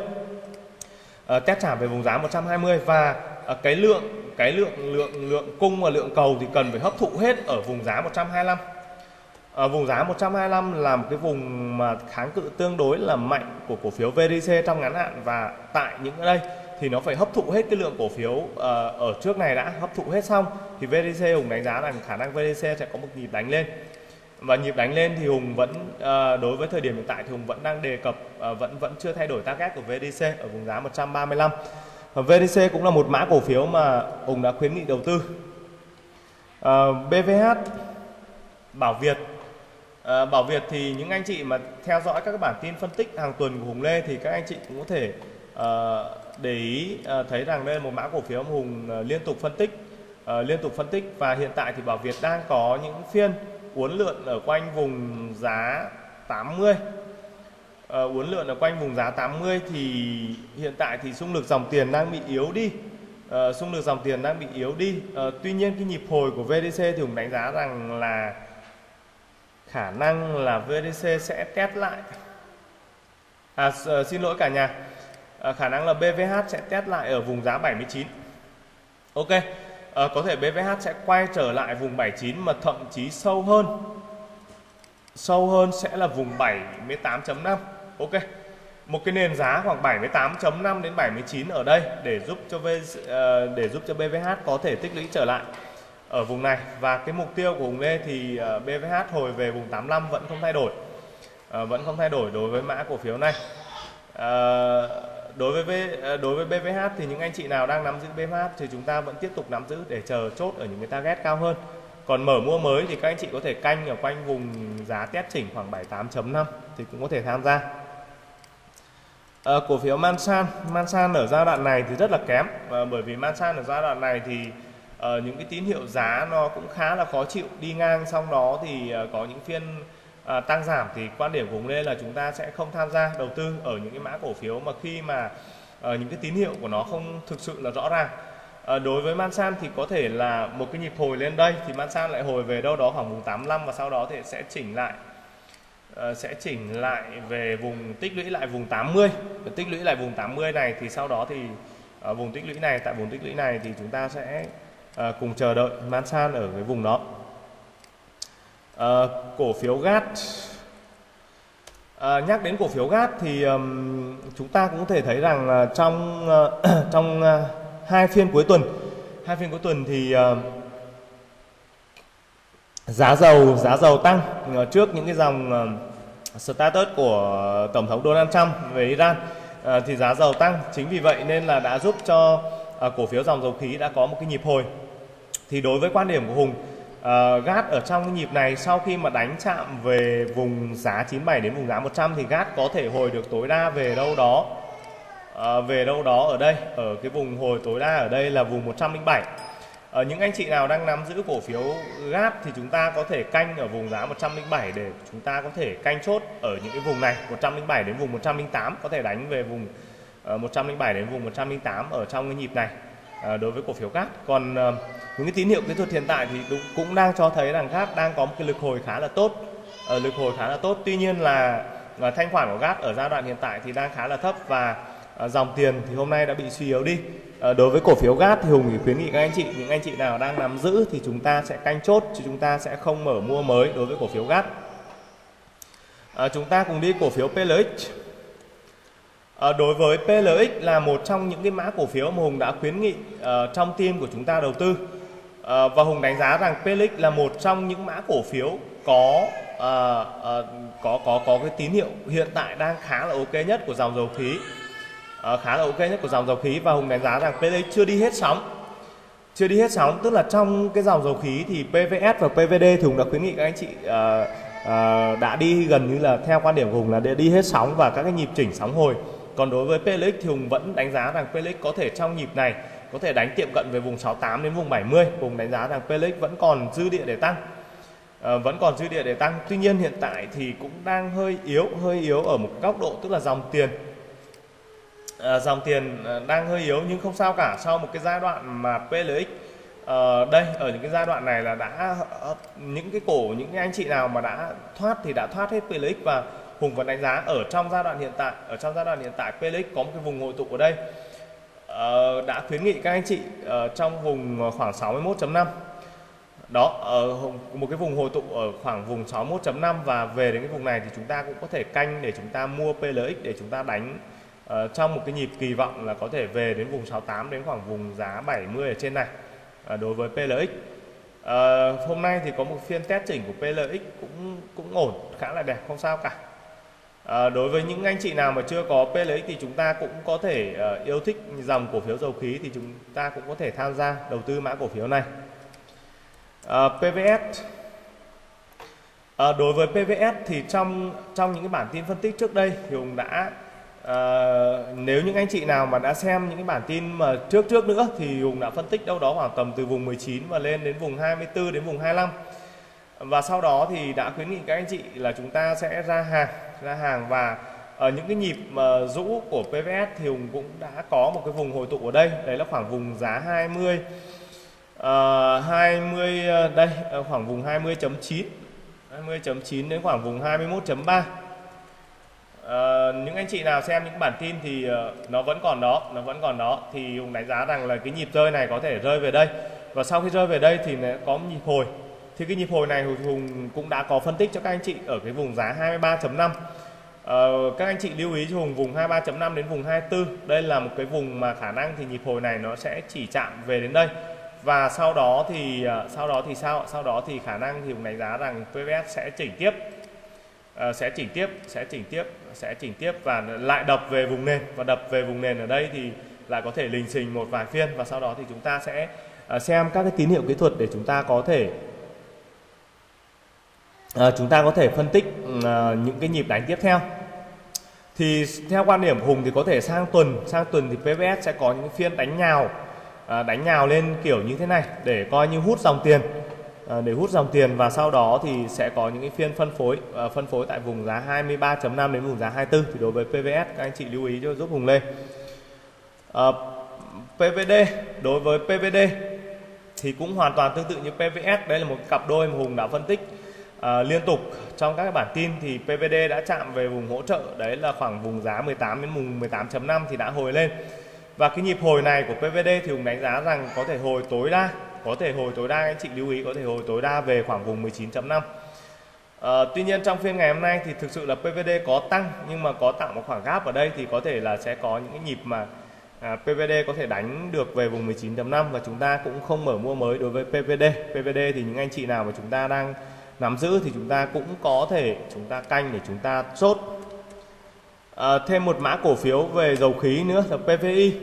và cái lượng cung và lượng cầu thì cần phải hấp thụ hết ở vùng giá 125. Vùng giá 125 là một cái vùng mà kháng cự tương đối là mạnh của cổ phiếu VDC trong ngắn hạn, và tại những ở đây thì nó phải hấp thụ hết cái lượng cổ phiếu ở trước này đã, hấp thụ hết xong thì VDC Hùng đánh giá rằng khả năng VDC sẽ có một nhịp đánh lên. Và nhịp đánh lên thì Hùng vẫn đối với thời điểm hiện tại thì Hùng vẫn đang đề cập vẫn chưa thay đổi target của VDC ở vùng giá 135. VDC cũng là một mã cổ phiếu mà Hùng đã khuyến nghị đầu tư. BVH, Bảo Việt thì những anh chị mà theo dõi các bản tin phân tích hàng tuần của Hùng Lê thì các anh chị cũng có thể để ý thấy rằng đây là một mã cổ phiếu mà Hùng liên tục phân tích, và hiện tại thì Bảo Việt đang có những phiên uốn lượn ở quanh vùng giá 80. Thì hiện tại thì xung lực dòng tiền đang bị yếu đi. Tuy nhiên cái nhịp hồi của VDC thì Hùng đánh giá rằng là khả năng là VDC sẽ test lại. Xin lỗi cả nhà. Khả năng là BVH sẽ test lại ở vùng giá 79. Ok, có thể BVH sẽ quay trở lại vùng 79 mà thậm chí sâu hơn sẽ là vùng 78.5. Ok, một cái nền giá khoảng 78.5 đến 79 ở đây để giúp cho BVH có thể tích lũy trở lại ở vùng này. Và cái mục tiêu của Hùng Lê thì BVH hồi về vùng 85 vẫn không thay đổi đối với mã cổ phiếu này. Đối với BVH thì những anh chị nào đang nắm giữ BVH thì chúng ta vẫn tiếp tục nắm giữ để chờ chốt ở những cái target cao hơn. Còn mở mua mới thì các anh chị có thể canh ở quanh vùng giá test chỉnh khoảng 78.5 thì cũng có thể tham gia. Cổ phiếu Mansan ở giai đoạn này thì rất là kém, bởi vì Mansan ở giai đoạn này thì những cái tín hiệu giá nó cũng khá là khó chịu, đi ngang xong đó thì có những phiên tăng giảm, thì quan điểm của Hùng Lê là chúng ta sẽ không tham gia đầu tư ở những cái mã cổ phiếu mà khi mà những cái tín hiệu của nó không thực sự là rõ ràng. Đối với Masan thì có thể là một cái nhịp hồi lên đây thì Masan lại hồi về đâu đó khoảng vùng 85 và sau đó thì sẽ chỉnh lại về vùng tích lũy lại vùng 80. Tích lũy lại vùng 80 này thì sau đó thì vùng tích lũy này, tại vùng tích lũy này thì chúng ta sẽ cùng chờ đợi Masan ở cái vùng đó. Cổ phiếu GAT, nhắc đến cổ phiếu GAT thì chúng ta cũng có thể thấy rằng trong hai phiên cuối tuần thì giá dầu tăng trước những cái dòng status của Tổng thống Donald Trump về Iran, thì giá dầu tăng. Chính vì vậy nên là đã giúp cho cổ phiếu dòng dầu khí đã có một cái nhịp hồi. Thì đối với quan điểm của Hùng, GAT ở trong cái nhịp này sau khi mà đánh chạm về vùng giá 97 đến vùng giá 100 thì GAT có thể hồi được tối đa về đâu đó ở đây, ở cái vùng hồi tối đa ở đây là vùng 107. Những anh chị nào đang nắm giữ cổ phiếu GAT thì chúng ta có thể canh ở vùng giá 107 để chúng ta có thể canh chốt ở những cái vùng này, 107 đến vùng 108, có thể đánh về vùng 107 đến vùng 108 ở trong cái nhịp này đối với cổ phiếu GAT. Còn những cái tín hiệu kỹ thuật hiện tại thì cũng đang cho thấy rằng GAT đang có một cái lực hồi khá là tốt. Tuy nhiên là thanh khoản của GAT ở giai đoạn hiện tại thì đang khá là thấp và dòng tiền thì hôm nay đã bị suy yếu đi. Đối với cổ phiếu GAT thì Hùng khuyến nghị các anh chị, những anh chị nào đang nắm giữ thì chúng ta sẽ canh chốt chứ chúng ta sẽ không mở mua mới đối với cổ phiếu GAT. Chúng ta cùng đi cổ phiếu PLX. Đối với PLX là một trong những cái mã cổ phiếu mà Hùng đã khuyến nghị trong team của chúng ta đầu tư, và Hùng đánh giá rằng PLX là một trong những mã cổ phiếu có cái tín hiệu hiện tại đang khá là ok nhất của dòng dầu khí, và Hùng đánh giá rằng PLX chưa đi hết sóng, tức là trong cái dòng dầu khí thì PVS và PVD thì Hùng đã khuyến nghị các anh chị đã đi gần như là theo quan điểm của Hùng là để đi hết sóng và các cái nhịp chỉnh sóng hồi. Còn đối với PLX thì Hùng vẫn đánh giá rằng PLX có thể trong nhịp này có thể đánh tiệm cận về vùng 68 đến vùng 70. Hùng đánh giá rằng PLX vẫn còn dư địa để tăng. Tuy nhiên hiện tại thì cũng đang hơi yếu ở một góc độ, tức là dòng tiền đang hơi yếu, nhưng không sao cả. Sau một cái giai đoạn mà PLX đây, ở những cái giai đoạn này là đã những cái anh chị nào mà đã thoát thì đã thoát hết PLX, và Hùng vẫn đánh giá ở trong giai đoạn hiện tại PLX có một cái vùng hội tụ ở đây. Đã khuyến nghị các anh chị trong vùng khoảng 61.5 đó, một cái vùng hồi tụ ở khoảng vùng 61.5, và về đến cái vùng này thì chúng ta cũng có thể canh để chúng ta mua PLX để chúng ta đánh trong một cái nhịp kỳ vọng là có thể về đến vùng 68 đến khoảng vùng giá 70 ở trên này. Đối với PLX hôm nay thì có một phiên test chỉnh của PLX cũng ổn, khá là đẹp, không sao cả. Đối với những anh chị nào mà chưa có PLX thì chúng ta cũng có thể yêu thích dòng cổ phiếu dầu khí thì chúng ta cũng có thể tham gia đầu tư mã cổ phiếu này. PVS, đối với PVS thì trong những cái bản tin phân tích trước đây thì Hùng đã nếu những anh chị nào mà đã xem những cái bản tin mà trước nữa thì Hùng đã phân tích đâu đó khoảng tầm từ vùng 19 và lên đến vùng 24 đến vùng 25, và sau đó thì đã khuyến nghị các anh chị là chúng ta sẽ ra hàng và ở những cái nhịp rũ của PVS thì Hùng cũng đã có một cái vùng hồi tụ ở đây, đấy là khoảng vùng giá 20 đây, khoảng vùng 20.9 đến khoảng vùng 21.3. Những anh chị nào xem những bản tin thì nó vẫn còn đó, thì Hùng đánh giá rằng là cái nhịp rơi này có thể rơi về đây, và sau khi rơi về đây thì có một nhịp hồi. Thì cái nhịp hồi này Hùng cũng đã có phân tích cho các anh chị ở cái vùng giá 23.5. Các anh chị lưu ý cho Hùng vùng 23.5 đến vùng 24. Đây là một cái vùng mà khả năng thì nhịp hồi này nó sẽ chỉ chạm về đến đây. Và sau đó thì khả năng thì Hùng đánh giá rằng PVS sẽ chỉnh tiếp và lại đập về vùng nền, và đập về vùng nền ở đây thì lại có thể lình xình một vài phiên, và sau đó thì chúng ta sẽ xem các cái tín hiệu kỹ thuật để chúng ta có thể phân tích những cái nhịp đánh tiếp theo. Thì theo quan điểm của Hùng thì có thể sang tuần thì PVS sẽ có những phiên đánh nhào lên kiểu như thế này để coi như hút dòng tiền, và sau đó thì sẽ có những cái phiên phân phối tại vùng giá 23.5 đến vùng giá 24. Thì đối với PVS các anh chị lưu ý cho giúp Hùng lên. PVD, đối với PVD thì cũng hoàn toàn tương tự như PVS. Đây là một cặp đôi mà Hùng đã phân tích liên tục trong các bản tin. Thì PVD đã chạm về vùng hỗ trợ, đấy là khoảng vùng giá 18 đến vùng 18.5 thì đã hồi lên. Và cái nhịp hồi này của PVD thì Hùng đánh giá rằng có thể hồi tối đa, anh chị lưu ý có thể hồi tối đa về khoảng vùng 19.5. Tuy nhiên trong phiên ngày hôm nay thì thực sự là PVD có tăng, nhưng mà có tạo một khoảng gap ở đây thì có thể là sẽ có những cái nhịp mà PVD có thể đánh được về vùng 19.5 và chúng ta cũng không mở mua mới đối với PVD. PVD thì những anh chị nào mà chúng ta đang nắm giữ thì chúng ta cũng có thể chúng ta canh để chúng ta chốt. Thêm một mã cổ phiếu về dầu khí nữa là PVI.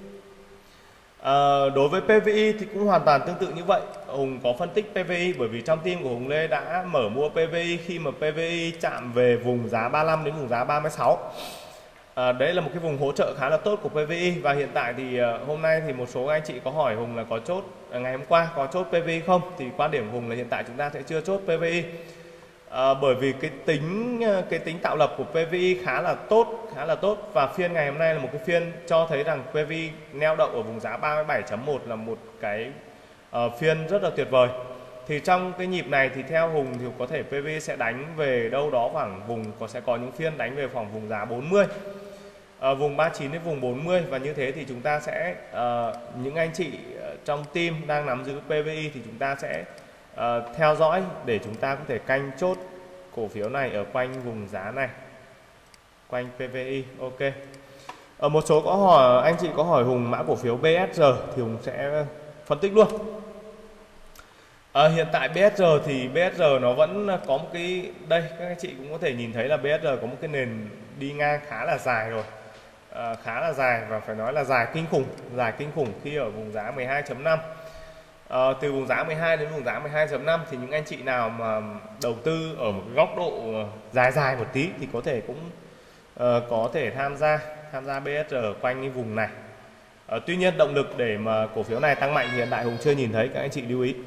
Đối với PVI thì cũng hoàn toàn tương tự như vậy. Hùng có phân tích PVI bởi vì trong team của Hùng Lê đã mở mua PVI khi mà PVI chạm về vùng giá 35 đến vùng giá 36. Đấy là một cái vùng hỗ trợ khá là tốt của PVI. Và hiện tại thì hôm nay thì một số anh chị có hỏi Hùng là có chốt ngày hôm qua có chốt PVI không, thì quan điểm của Hùng là hiện tại chúng ta sẽ chưa chốt PVI. Bởi vì cái tính tạo lập của PVI khá là tốt, và phiên ngày hôm nay là một cái phiên cho thấy rằng PVI neo đậu ở vùng giá 37.1 là một cái phiên rất là tuyệt vời. Thì trong cái nhịp này thì theo Hùng thì có thể PVI sẽ đánh về đâu đó khoảng vùng sẽ có những phiên đánh về khoảng vùng giá 40, vùng 39 đến vùng 40, và như thế thì chúng ta sẽ những anh chị trong team đang nắm giữ PVI thì chúng ta sẽ theo dõi để chúng ta có thể canh chốt cổ phiếu này ở quanh vùng giá này, quanh PVI. Ok. Ở một số có hỏi, anh chị có hỏi Hùng mã cổ phiếu BSR thì Hùng sẽ phân tích luôn. Hiện tại BSR thì BSR nó vẫn có một cái, đây các anh chị cũng có thể nhìn thấy là BSR có một cái nền đi ngang khá là dài rồi, khá là dài, và phải nói là dài kinh khủng khi ở vùng giá 12.5. Từ vùng giá 12 đến vùng giá 12.5 thì những anh chị nào mà đầu tư ở một cái góc độ dài một tí thì có thể cũng có thể tham gia BSR ở quanh cái vùng này. Tuy nhiên động lực để mà cổ phiếu này tăng mạnh thì hiện tại Hùng chưa nhìn thấy, các anh chị lưu ý.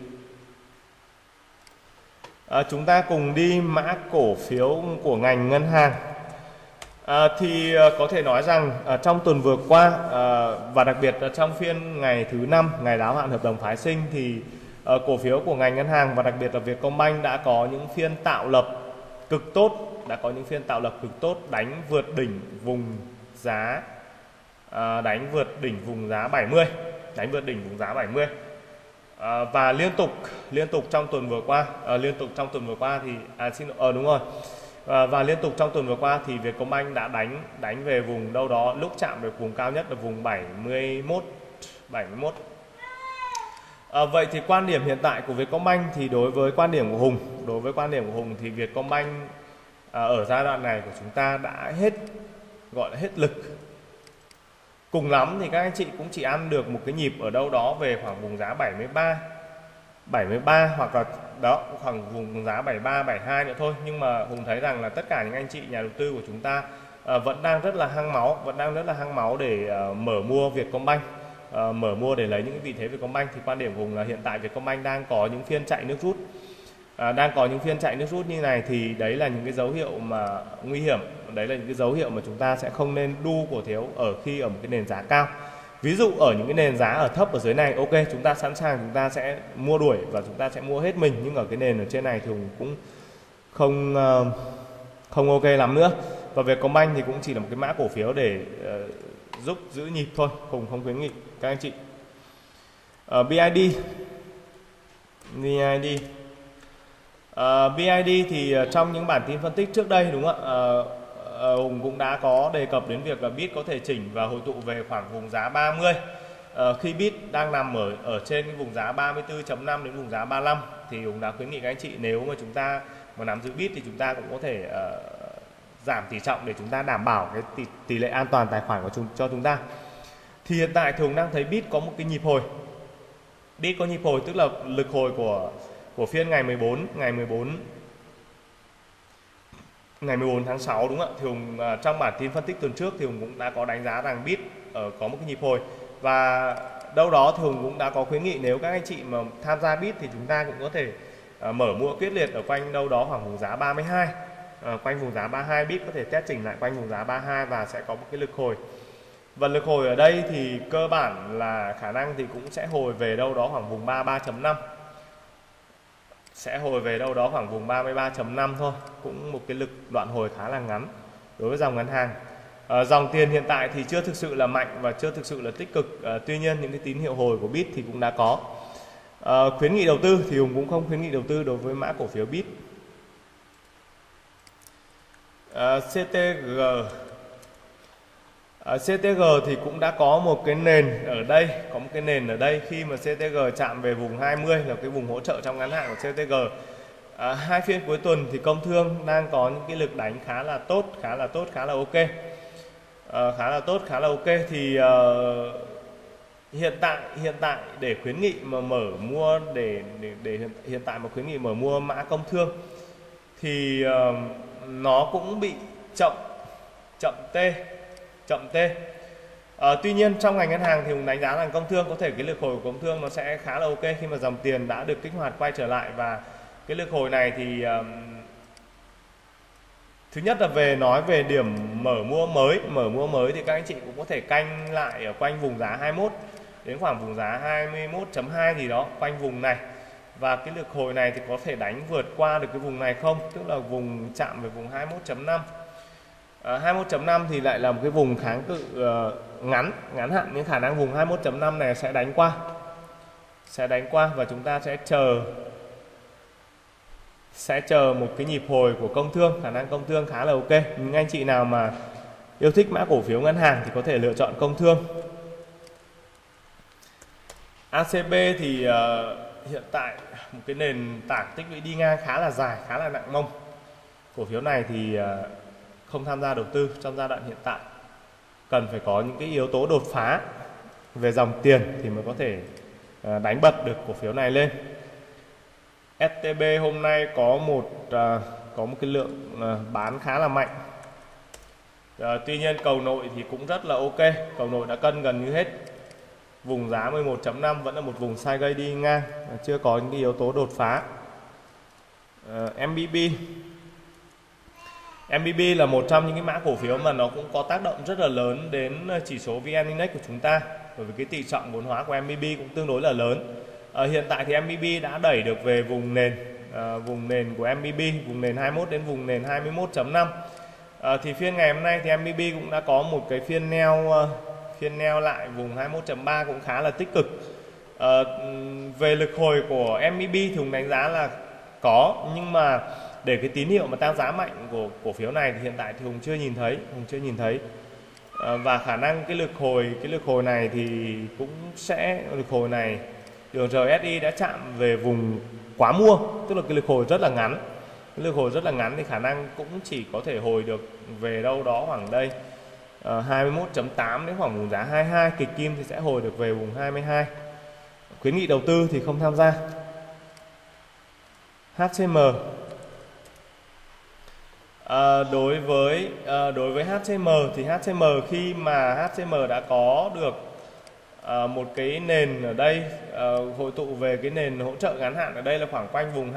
Chúng ta cùng đi mã cổ phiếu của ngành ngân hàng. Thì có thể nói rằng trong tuần vừa qua và đặc biệt là trong phiên ngày thứ 5, ngày đáo hạn hợp đồng phái sinh, thì cổ phiếu của ngành ngân hàng và đặc biệt là Vietcombank đã có những phiên tạo lập cực tốt, đánh vượt đỉnh vùng giá 70, và liên tục trong tuần vừa qua thì đúng rồi. Và liên tục trong tuần vừa qua thì Vietcombank đã đánh về vùng đâu đó, lúc chạm được vùng cao nhất là vùng 71. Vậy thì quan điểm hiện tại của Vietcombank thì đối với quan điểm của Hùng thì Vietcombank ở giai đoạn này của chúng ta đã gọi là hết lực. Cùng lắm thì các anh chị cũng chỉ ăn được một cái nhịp ở đâu đó về khoảng vùng giá 73 hoặc là đó khoảng vùng giá 73, 72 nữa thôi. Nhưng mà Hùng thấy rằng là tất cả những anh chị nhà đầu tư của chúng ta vẫn đang rất là hăng máu để mở mua Vietcombank, mở mua để lấy những cái vị thế Vietcombank. Thì quan điểm của Hùng là hiện tại Vietcombank đang có những phiên chạy nước rút, như này, thì đấy là những cái dấu hiệu mà nguy hiểm, đấy là những cái dấu hiệu mà chúng ta sẽ không nên đu cổ phiếu khi ở một cái nền giá cao. Ví dụ ở những cái nền giá ở thấp ở dưới này, ok, chúng ta sẵn sàng, chúng ta sẽ mua đuổi và chúng ta sẽ mua hết mình. Nhưng ở cái nền ở trên này thì cũng không ok lắm nữa. Và Vietcombank thì cũng chỉ là một cái mã cổ phiếu để giúp giữ nhịp thôi, không khuyến nghị các anh chị. BID thì trong những bản tin phân tích trước đây, đúng không ạ, Hùng cũng đã có đề cập đến việc là BIT có thể chỉnh và hồi tụ về khoảng vùng giá 30. Khi BIT đang nằm ở trên cái vùng giá 34.5 đến vùng giá 35 thì Hùng đã khuyến nghị các anh chị, nếu mà chúng ta mà nắm giữ BIT thì chúng ta cũng có thể giảm tỷ trọng để chúng ta đảm bảo cái tỷ lệ an toàn tài khoản của cho chúng ta. Thì hiện tại Hùng đang thấy BIT có một cái nhịp hồi. BIT có nhịp hồi tức là lực hồi của phiên ngày 14 tháng 6, đúng không ạ? Thì Hùng trong bản tin phân tích tuần trước thì Hùng cũng đã có đánh giá rằng BIT có một cái nhịp hồi, và đâu đó thì Hùng cũng đã có khuyến nghị nếu các anh chị mà tham gia BIT thì chúng ta cũng có thể mở mua quyết liệt ở quanh đâu đó khoảng vùng giá 32. Quanh vùng giá 32 BIT có thể test chỉnh lại quanh vùng giá 32 và sẽ có một cái lực hồi Và lực hồi ở đây thì cơ bản là khả năng thì cũng sẽ hồi về đâu đó khoảng vùng 33.5, sẽ hồi về đâu đó khoảng vùng 33.5 thôi, cũng một cái lực đoạn hồi khá là ngắn đối với dòng ngân hàng. Dòng tiền hiện tại thì chưa thực sự là mạnh và chưa thực sự là tích cực. Tuy nhiên những cái tín hiệu hồi của BIT thì cũng đã có. Khuyến nghị đầu tư thì Hùng cũng không khuyến nghị đầu tư đối với mã cổ phiếu BIT. CTG CTG thì cũng đã có một cái nền ở đây, khi mà CTG chạm về vùng 20 là cái vùng hỗ trợ trong ngắn hạn của CTG. Hai phiên cuối tuần thì Công Thương đang có những cái lực đánh khá là tốt, khá là ok, khá là ok. Thì hiện tại để khuyến nghị mà mở mua hiện tại mà khuyến nghị mở mua mã Công Thương thì nó cũng bị chậm T. Tuy nhiên trong ngành ngân hàng thì cũng đánh giá rằng Công Thương có thể cái lực hồi của Công Thương nó sẽ khá là ok khi mà dòng tiền đã được kích hoạt quay trở lại. Và cái lực hồi này thì thứ nhất là nói về điểm mở mua mới thì các anh chị cũng có thể canh lại ở quanh vùng giá 21 đến khoảng vùng giá 21.2 gì đó, quanh vùng này. Và cái lực hồi này thì có thể đánh vượt qua được cái vùng này không, tức là vùng chạm về vùng 21.5. 21.5 thì lại là một cái vùng kháng cự ngắn hạn, nhưng khả năng vùng 21.5 này sẽ đánh qua và chúng ta sẽ chờ một cái nhịp hồi của Công Thương. Khả năng Công Thương khá là ok. Nhưng anh chị nào mà yêu thích mã cổ phiếu ngân hàng thì có thể lựa chọn Công Thương. ACB thì hiện tại một cái nền tảng tích lũy đi ngang khá là dài, khá là nặng mông. Cổ phiếu này thì không tham gia đầu tư trong giai đoạn hiện tại, cần phải có những cái yếu tố đột phá về dòng tiền thì mới có thể đánh bật được cổ phiếu này lên. STB hôm nay có một cái lượng bán khá là mạnh. Tuy nhiên cầu nội thì cũng rất là ok, cầu nội đã cân gần như hết. Vùng giá 11.5 vẫn là một vùng sideways đi ngang, chưa có những cái yếu tố đột phá. MBB là một trong những cái mã cổ phiếu mà nó cũng có tác động rất là lớn đến chỉ số VN Index của chúng ta, bởi vì cái tỷ trọng vốn hóa của MBB cũng tương đối là lớn. Hiện tại thì MBB đã đẩy được về vùng nền của MBB, vùng nền 21 đến vùng nền 21.5. Thì phiên ngày hôm nay thì MBB cũng đã có một cái phiên neo lại vùng 21.3 cũng khá là tích cực. Về lực hồi của MBB thì Hùng đánh giá là có, nhưng mà để cái tín hiệu mà tăng giá mạnh của cổ phiếu này thì hiện tại thì Hùng chưa nhìn thấy. Và khả năng cái lực hồi này thì cũng sẽ lực hồi này đường RSI đã chạm về vùng quá mua, tức là cái lực hồi rất là ngắn. Cái lực hồi rất là ngắn thì khả năng cũng chỉ có thể hồi được về đâu đó khoảng đây 21.8 đến khoảng vùng giá 22, kịch kim thì sẽ hồi được về vùng 22. Khuyến nghị đầu tư thì không tham gia. HCM đối với HCM thì HCM khi mà HCM đã có được một cái nền ở đây, hội tụ về cái nền hỗ trợ ngắn hạn ở đây là khoảng quanh vùng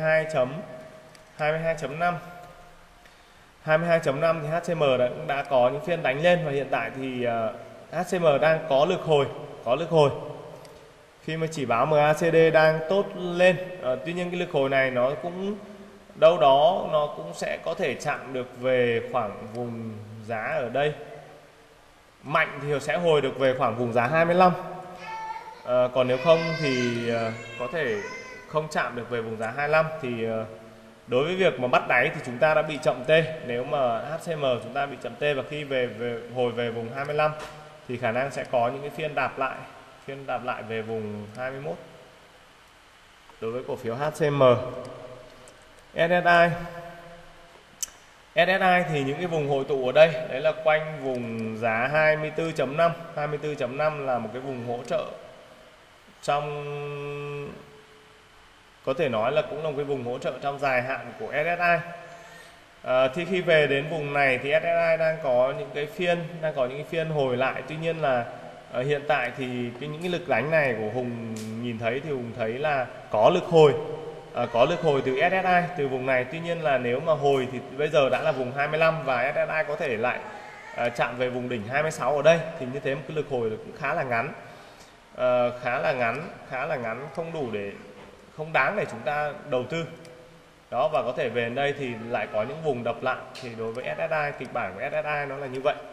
22.5 thì HCM đã có những phiên đánh lên, và hiện tại thì HCM đang có lực hồi khi mà chỉ báo MACD đang tốt lên. Tuy nhiên cái lực hồi này nó cũng đâu đó nó cũng sẽ có thể chạm được về khoảng vùng giá ở đây. Mạnh thì sẽ hồi được về khoảng vùng giá 25. Còn nếu không thì có thể không chạm được về vùng giá 25. Thì đối với việc mà bắt đáy thì chúng ta đã bị chậm T. Nếu mà HCM chúng ta bị chậm T và khi hồi về vùng 25 thì khả năng sẽ có những cái phiên đạp lại về vùng 21 đối với cổ phiếu HCM. SSI thì những cái vùng hội tụ ở đây đấy là quanh vùng giá 24.5. 24.5 là một cái vùng hỗ trợ trong, có thể nói là cũng là một cái vùng hỗ trợ trong dài hạn của SSI. Thì khi về đến vùng này thì SSI đang có những cái phiên hồi lại. Tuy nhiên là hiện tại thì những cái lực đánh này của Hùng nhìn thấy thì Hùng thấy là có lực hồi từ SSI từ vùng này. Tuy nhiên là nếu mà hồi thì bây giờ đã là vùng 25 và SSI có thể lại chạm về vùng đỉnh 26 ở đây thì như thế một cái lực hồi cũng khá là ngắn, khá là ngắn, không đáng để chúng ta đầu tư đó. Và có thể về đến đây thì lại có những vùng đập lại, thì đối với SSI, kịch bản của SSI nó là như vậy.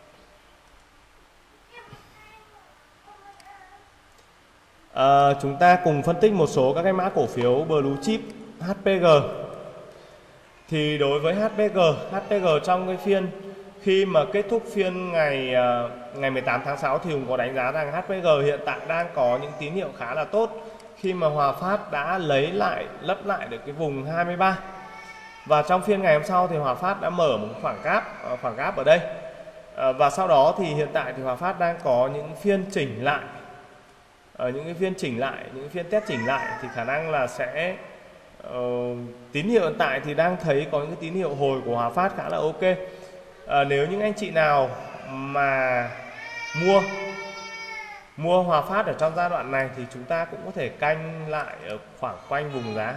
Chúng ta cùng phân tích một số các cái mã cổ phiếu blue chip HPG. Thì đối với HPG trong cái phiên khi mà kết thúc phiên ngày 18 tháng 6 thì Hùng có đánh giá rằng HPG hiện tại đang có những tín hiệu khá là tốt khi mà Hòa Phát đã lấp lại được cái vùng 23. Và trong phiên ngày hôm sau thì Hòa Phát đã mở một khoảng gap ở đây. Và sau đó thì hiện tại thì Hòa Phát đang có những phiên chỉnh lại, những phiên test chỉnh lại thì khả năng là sẽ tín hiệu hiện tại thì đang thấy có những cái tín hiệu hồi của Hòa Phát khá là ok. Nếu những anh chị nào mà mua Hòa Phát ở trong giai đoạn này thì chúng ta cũng có thể canh lại ở khoảng quanh vùng giá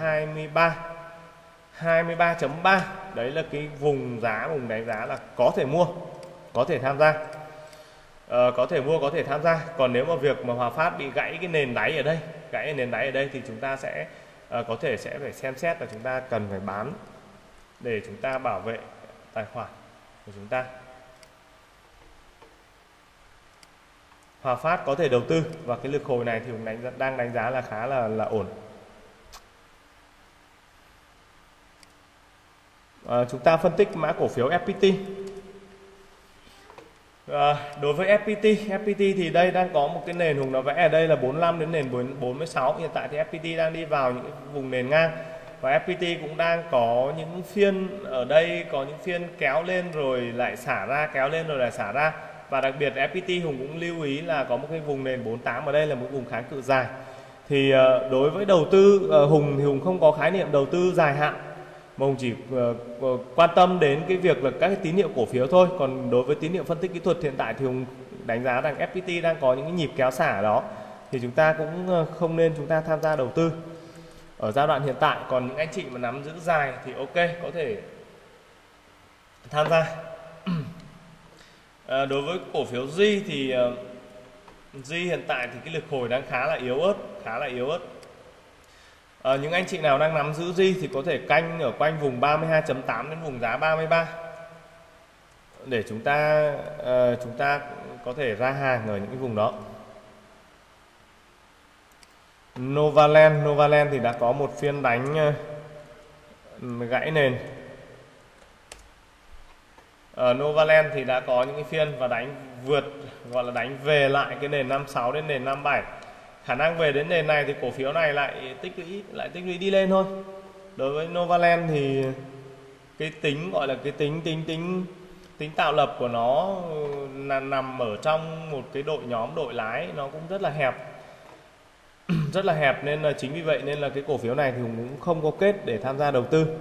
23.3. Đấy là cái vùng đánh giá là có thể mua, có thể tham gia. Có thể mua, có thể tham gia. Còn nếu mà việc mà Hòa Phát bị gãy cái nền đáy ở đây, thì chúng ta sẽ có thể sẽ phải xem xét là chúng ta cần phải bán để chúng ta bảo vệ tài khoản của chúng ta. Hòa Phát có thể đầu tư và cái lực hồi này thì cũng đang đánh giá là khá là ổn. Chúng ta phân tích mã cổ phiếu FPT. Đối với FPT thì đây đang có một cái nền Hùng đã vẽ ở đây là 45 đến nền 46. Hiện tại thì FPT đang đi vào những vùng nền ngang và FPT cũng đang có những phiên ở đây, có những phiên kéo lên rồi lại xả ra, kéo lên rồi lại xả ra. Và đặc biệt FPT Hùng cũng lưu ý là có một cái vùng nền 48 ở đây là một vùng kháng cự dài. Thì đối với đầu tư Hùng thì Hùng không có khái niệm đầu tư dài hạn, mà Hùng chỉ quan tâm đến cái việc là các cái tín hiệu cổ phiếu thôi. Còn đối với tín hiệu phân tích kỹ thuật hiện tại thì Hùng đánh giá rằng FPT đang có những cái nhịp kéo xả đó, thì chúng ta cũng không nên chúng ta tham gia đầu tư ở giai đoạn hiện tại. Còn những anh chị mà nắm giữ dài thì ok, có thể tham gia. Đối với cổ phiếu G thì G hiện tại thì cái lực hồi đang khá là yếu ớt. Những anh chị nào đang nắm giữ G thì có thể canh ở quanh vùng 32.8 đến vùng giá 33 để chúng ta có thể ra hàng ở những cái vùng đó. Novaland thì đã có một phiên đánh gãy nền. Novaland thì đã có những cái phiên và đánh vượt, gọi là đánh về lại cái nền 56 đến nền 57. Khả năng về đến nền này thì cổ phiếu này lại tích lũy đi lên thôi. Đối với Novaland thì cái tính gọi là cái tính tạo lập của nó là nằm ở trong một cái đội lái nó cũng rất là hẹp, nên là chính vì vậy nên là cái cổ phiếu này thì cũng không có kết để tham gia đầu tư.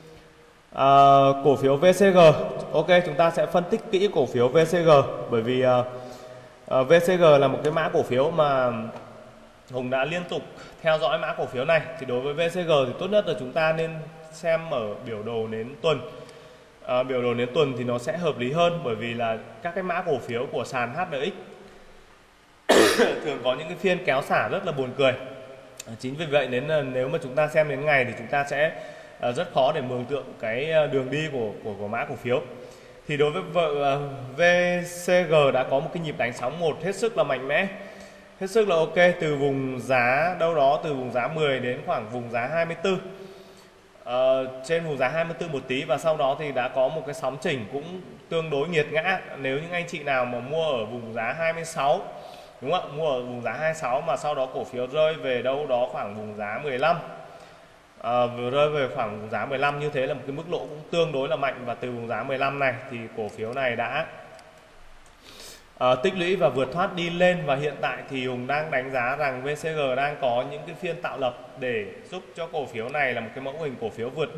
Cổ phiếu VCG, ok, chúng ta sẽ phân tích kỹ cổ phiếu VCG, bởi vì VCG là một cái mã cổ phiếu mà Hùng đã liên tục theo dõi mã cổ phiếu này. Thì đối với VCG thì tốt nhất là chúng ta nên xem ở biểu đồ nến tuần. Biểu đồ nến tuần thì nó sẽ hợp lý hơn, bởi vì là các cái mã cổ phiếu của sàn HNX thường có những cái phiên kéo xả rất là buồn cười. Chính vì vậy nên là nếu mà chúng ta xem đến ngày thì chúng ta sẽ rất khó để mường tượng cái đường đi của mã cổ phiếu. Thì đối với VCG đã có một cái nhịp đánh sóng 1 hết sức là mạnh mẽ, hết sức là ok, từ vùng giá đâu đó từ vùng giá 10 đến khoảng vùng giá 24. Trên vùng giá 24 một tí, và sau đó thì đã có một cái sóng chỉnh cũng tương đối nghiệt ngã. Nếu những anh chị nào mà mua ở vùng giá 26, đúng không ạ, mua ở vùng giá 26 mà sau đó cổ phiếu rơi về đâu đó khoảng vùng giá 15, vừa rơi về khoảng vùng giá 15, như thế là một cái mức độ cũng tương đối là mạnh. Và từ vùng giá 15 này thì cổ phiếu này đã tích lũy và vượt thoát đi lên. Và hiện tại thì Hùng đang đánh giá rằng VCG đang có những cái phiên tạo lập để giúp cho cổ phiếu này là một cái mẫu hình cổ phiếu vượt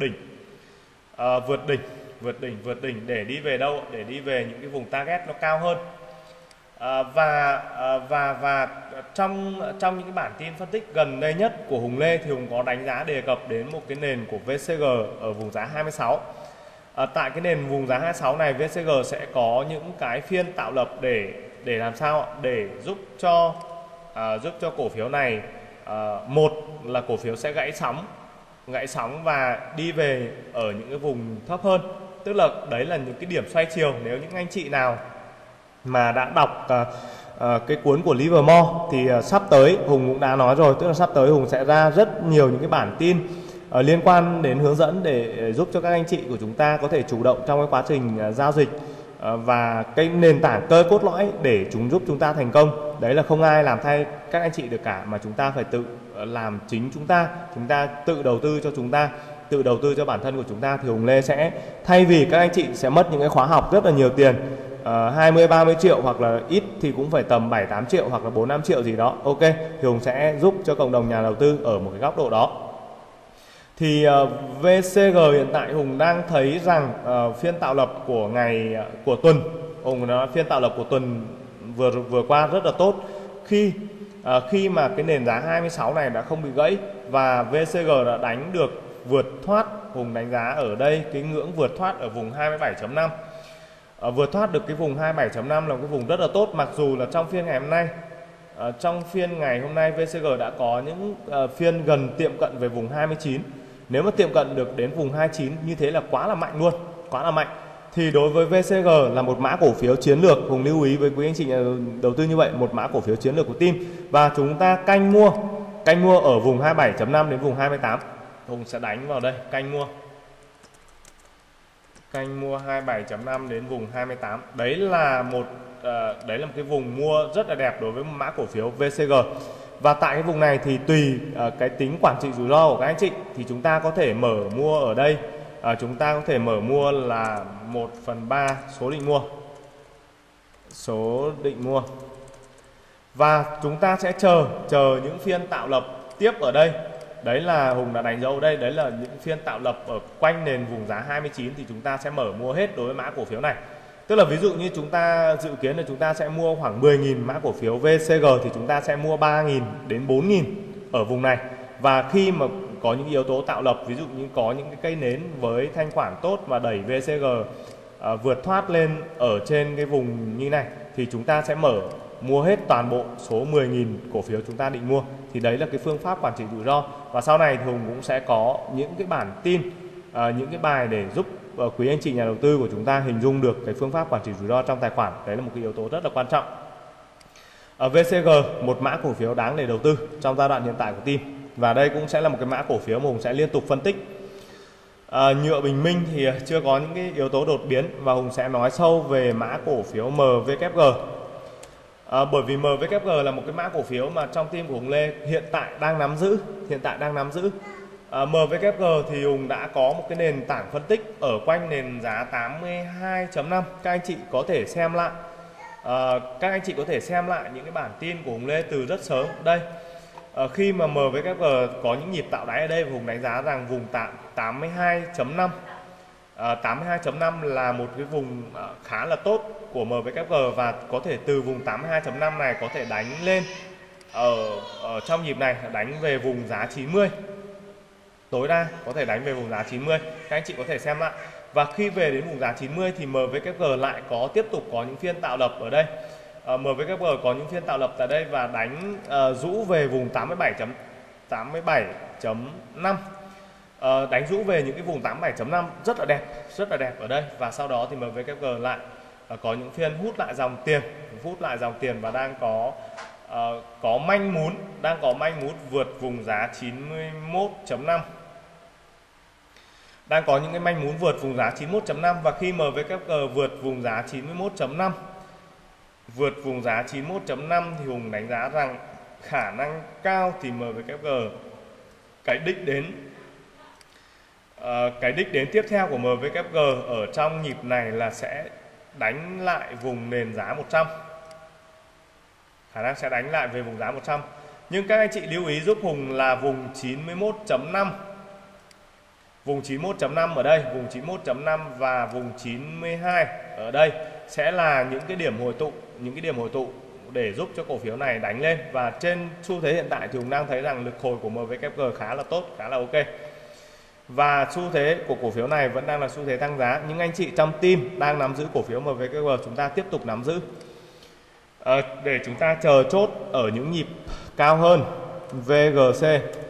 đỉnh để đi về đâu, để đi về những cái vùng target nó cao hơn. Và trong những cái bản tin phân tích gần đây nhất của Hùng Lê thì Hùng có đánh giá đề cập đến một cái nền của VCG ở vùng giá 26. Tại cái nền vùng giá 26 này, VCG sẽ có những cái phiên tạo lập để làm sao ạ? Để giúp cho cổ phiếu này, một là cổ phiếu sẽ gãy sóng và đi về ở những cái vùng thấp hơn. Tức là đấy là những cái điểm xoay chiều. Nếu những anh chị nào mà đã đọc cái cuốn của Livermore thì sắp tới Hùng cũng đã nói rồi, tức là sắp tới Hùng sẽ ra rất nhiều những cái bản tin liên quan đến hướng dẫn để giúp cho các anh chị của chúng ta có thể chủ động trong cái quá trình giao dịch, và cái nền tảng cơ cốt lõi để chúng giúp chúng ta thành công. Đấy là không ai làm thay các anh chị được cả, mà chúng ta phải tự làm chính chúng ta tự đầu tư cho tự đầu tư cho bản thân của chúng ta. Thì Hùng Lê sẽ, thay vì các anh chị sẽ mất những cái khóa học rất là nhiều tiền, 20-30 triệu, hoặc là ít thì cũng phải tầm 7-8 triệu hoặc là 4-5 triệu gì đó, ok, thì Hùng sẽ giúp cho cộng đồng nhà đầu tư ở một cái góc độ đó. Thì VCG hiện tại Hùng đang thấy rằng phiên tạo lập của tuần, Hùng nói phiên tạo lập của tuần vừa qua rất là tốt, khi mà cái nền giá 26 này đã không bị gãy và VCG đã đánh được vượt thoát, Hùng đánh giá ở đây cái ngưỡng vượt thoát ở vùng 27.5. Vượt thoát được cái vùng 27.5 là cái vùng rất là tốt, mặc dù là trong phiên ngày hôm nay, VCG đã có những phiên gần tiệm cận về vùng 29. Nếu mà tiệm cận được đến vùng 29 như thế là quá là mạnh luôn, quá là mạnh. Thì đối với VCG là một mã cổ phiếu chiến lược, Hùng lưu ý với quý anh chị đầu tư như vậy, một mã cổ phiếu chiến lược của team, và chúng ta canh mua ở vùng 27.5 đến vùng 28. Hùng sẽ đánh vào đây, canh mua 27.5 đến vùng 28. Đấy là một cái vùng mua rất là đẹp đối với một mã cổ phiếu VCG. Và tại cái vùng này thì tùy cái tính quản trị rủi ro của các anh chị thì chúng ta có thể mở mua ở đây, chúng ta có thể mở mua là 1/3 số định mua, và chúng ta sẽ chờ những phiên tạo lập tiếp ở đây. Đấy là Hùng đã đánh dấu đây, đấy là những phiên tạo lập ở quanh nền vùng giá 29 thì chúng ta sẽ mở mua hết đối với mã cổ phiếu này. Tức là ví dụ như chúng ta dự kiến là chúng ta sẽ mua khoảng 10.000 mã cổ phiếu VCG thì chúng ta sẽ mua 3.000 đến 4.000 ở vùng này. Và khi mà có những yếu tố tạo lập, ví dụ như có những cái cây nến với thanh khoản tốt và đẩy VCG vượt thoát lên ở trên cái vùng như này thì chúng ta sẽ mở mua hết toàn bộ số 10.000 cổ phiếu chúng ta định mua. Thì đấy là cái phương pháp quản trị rủi ro. Và sau này Hùng cũng sẽ có những cái bản tin, những cái bài để giúp quý anh chị nhà đầu tư của chúng ta hình dung được cái phương pháp quản trị rủi ro trong tài khoản. Đấy là một cái yếu tố rất là quan trọng. VCG, một mã cổ phiếu đáng để đầu tư trong giai đoạn hiện tại của team. Và đây cũng sẽ là một cái mã cổ phiếu mà Hùng sẽ liên tục phân tích. Nhựa Bình Minh thì chưa có những cái yếu tố đột biến, và Hùng sẽ nói sâu về mã cổ phiếu MVKG. Bởi vì MVKG là một cái mã cổ phiếu mà trong team của Hùng Lê hiện tại đang nắm giữ. MVKG thì Hùng đã có một cái nền tảng phân tích ở quanh nền giá 82.5. Các anh chị có thể xem lại, những cái bản tin của Hùng Lê từ rất sớm đây. Khi mà MVKG có những nhịp tạo đáy ở đây, Hùng đánh giá rằng vùng 82.5 82.5 là một cái vùng khá là tốt của MVKG, và có thể từ vùng 82.5 này có thể đánh lên ở trong nhịp này, đánh về vùng giá 90. Tối đa có thể đánh về vùng giá 90. Các anh chị có thể xem lại. Và khi về đến vùng giá 90 thì MVKG lại tiếp tục có những phiên tạo lập ở đây. MVKG có những phiên tạo lập tại đây và đánh rũ về vùng 87.5. Đánh rũ về những cái vùng 87.5 rất là đẹp ở đây. Và sau đó thì MVKG lại có những phiên hút lại dòng tiền và đang có manh mún vượt vùng giá 91.5. Đang có những cái manh mún vượt vùng giá 91.5, và khi MVKG vượt vùng giá 91.5 thì Hùng đánh giá rằng khả năng cao thì MVKG cái đích đến tiếp theo của MVKG ở trong nhịp này là sẽ đánh lại vùng nền giá 100. Khả năng sẽ đánh lại về vùng giá 100. Nhưng các anh chị lưu ý giúp Hùng là vùng 91.5. Vùng 91.5 ở đây, vùng 91.5 và vùng 92 ở đây sẽ là những cái điểm hồi tụ để giúp cho cổ phiếu này đánh lên. Và trên xu thế hiện tại thì Hùng đang thấy rằng lực hồi của MVKG khá là tốt, khá là ok. Và xu thế của cổ phiếu này vẫn đang là xu thế tăng giá. Những anh chị trong team đang nắm giữ cổ phiếu MVKG, chúng ta tiếp tục nắm giữ để chúng ta chờ chốt ở những nhịp cao hơn. VGC,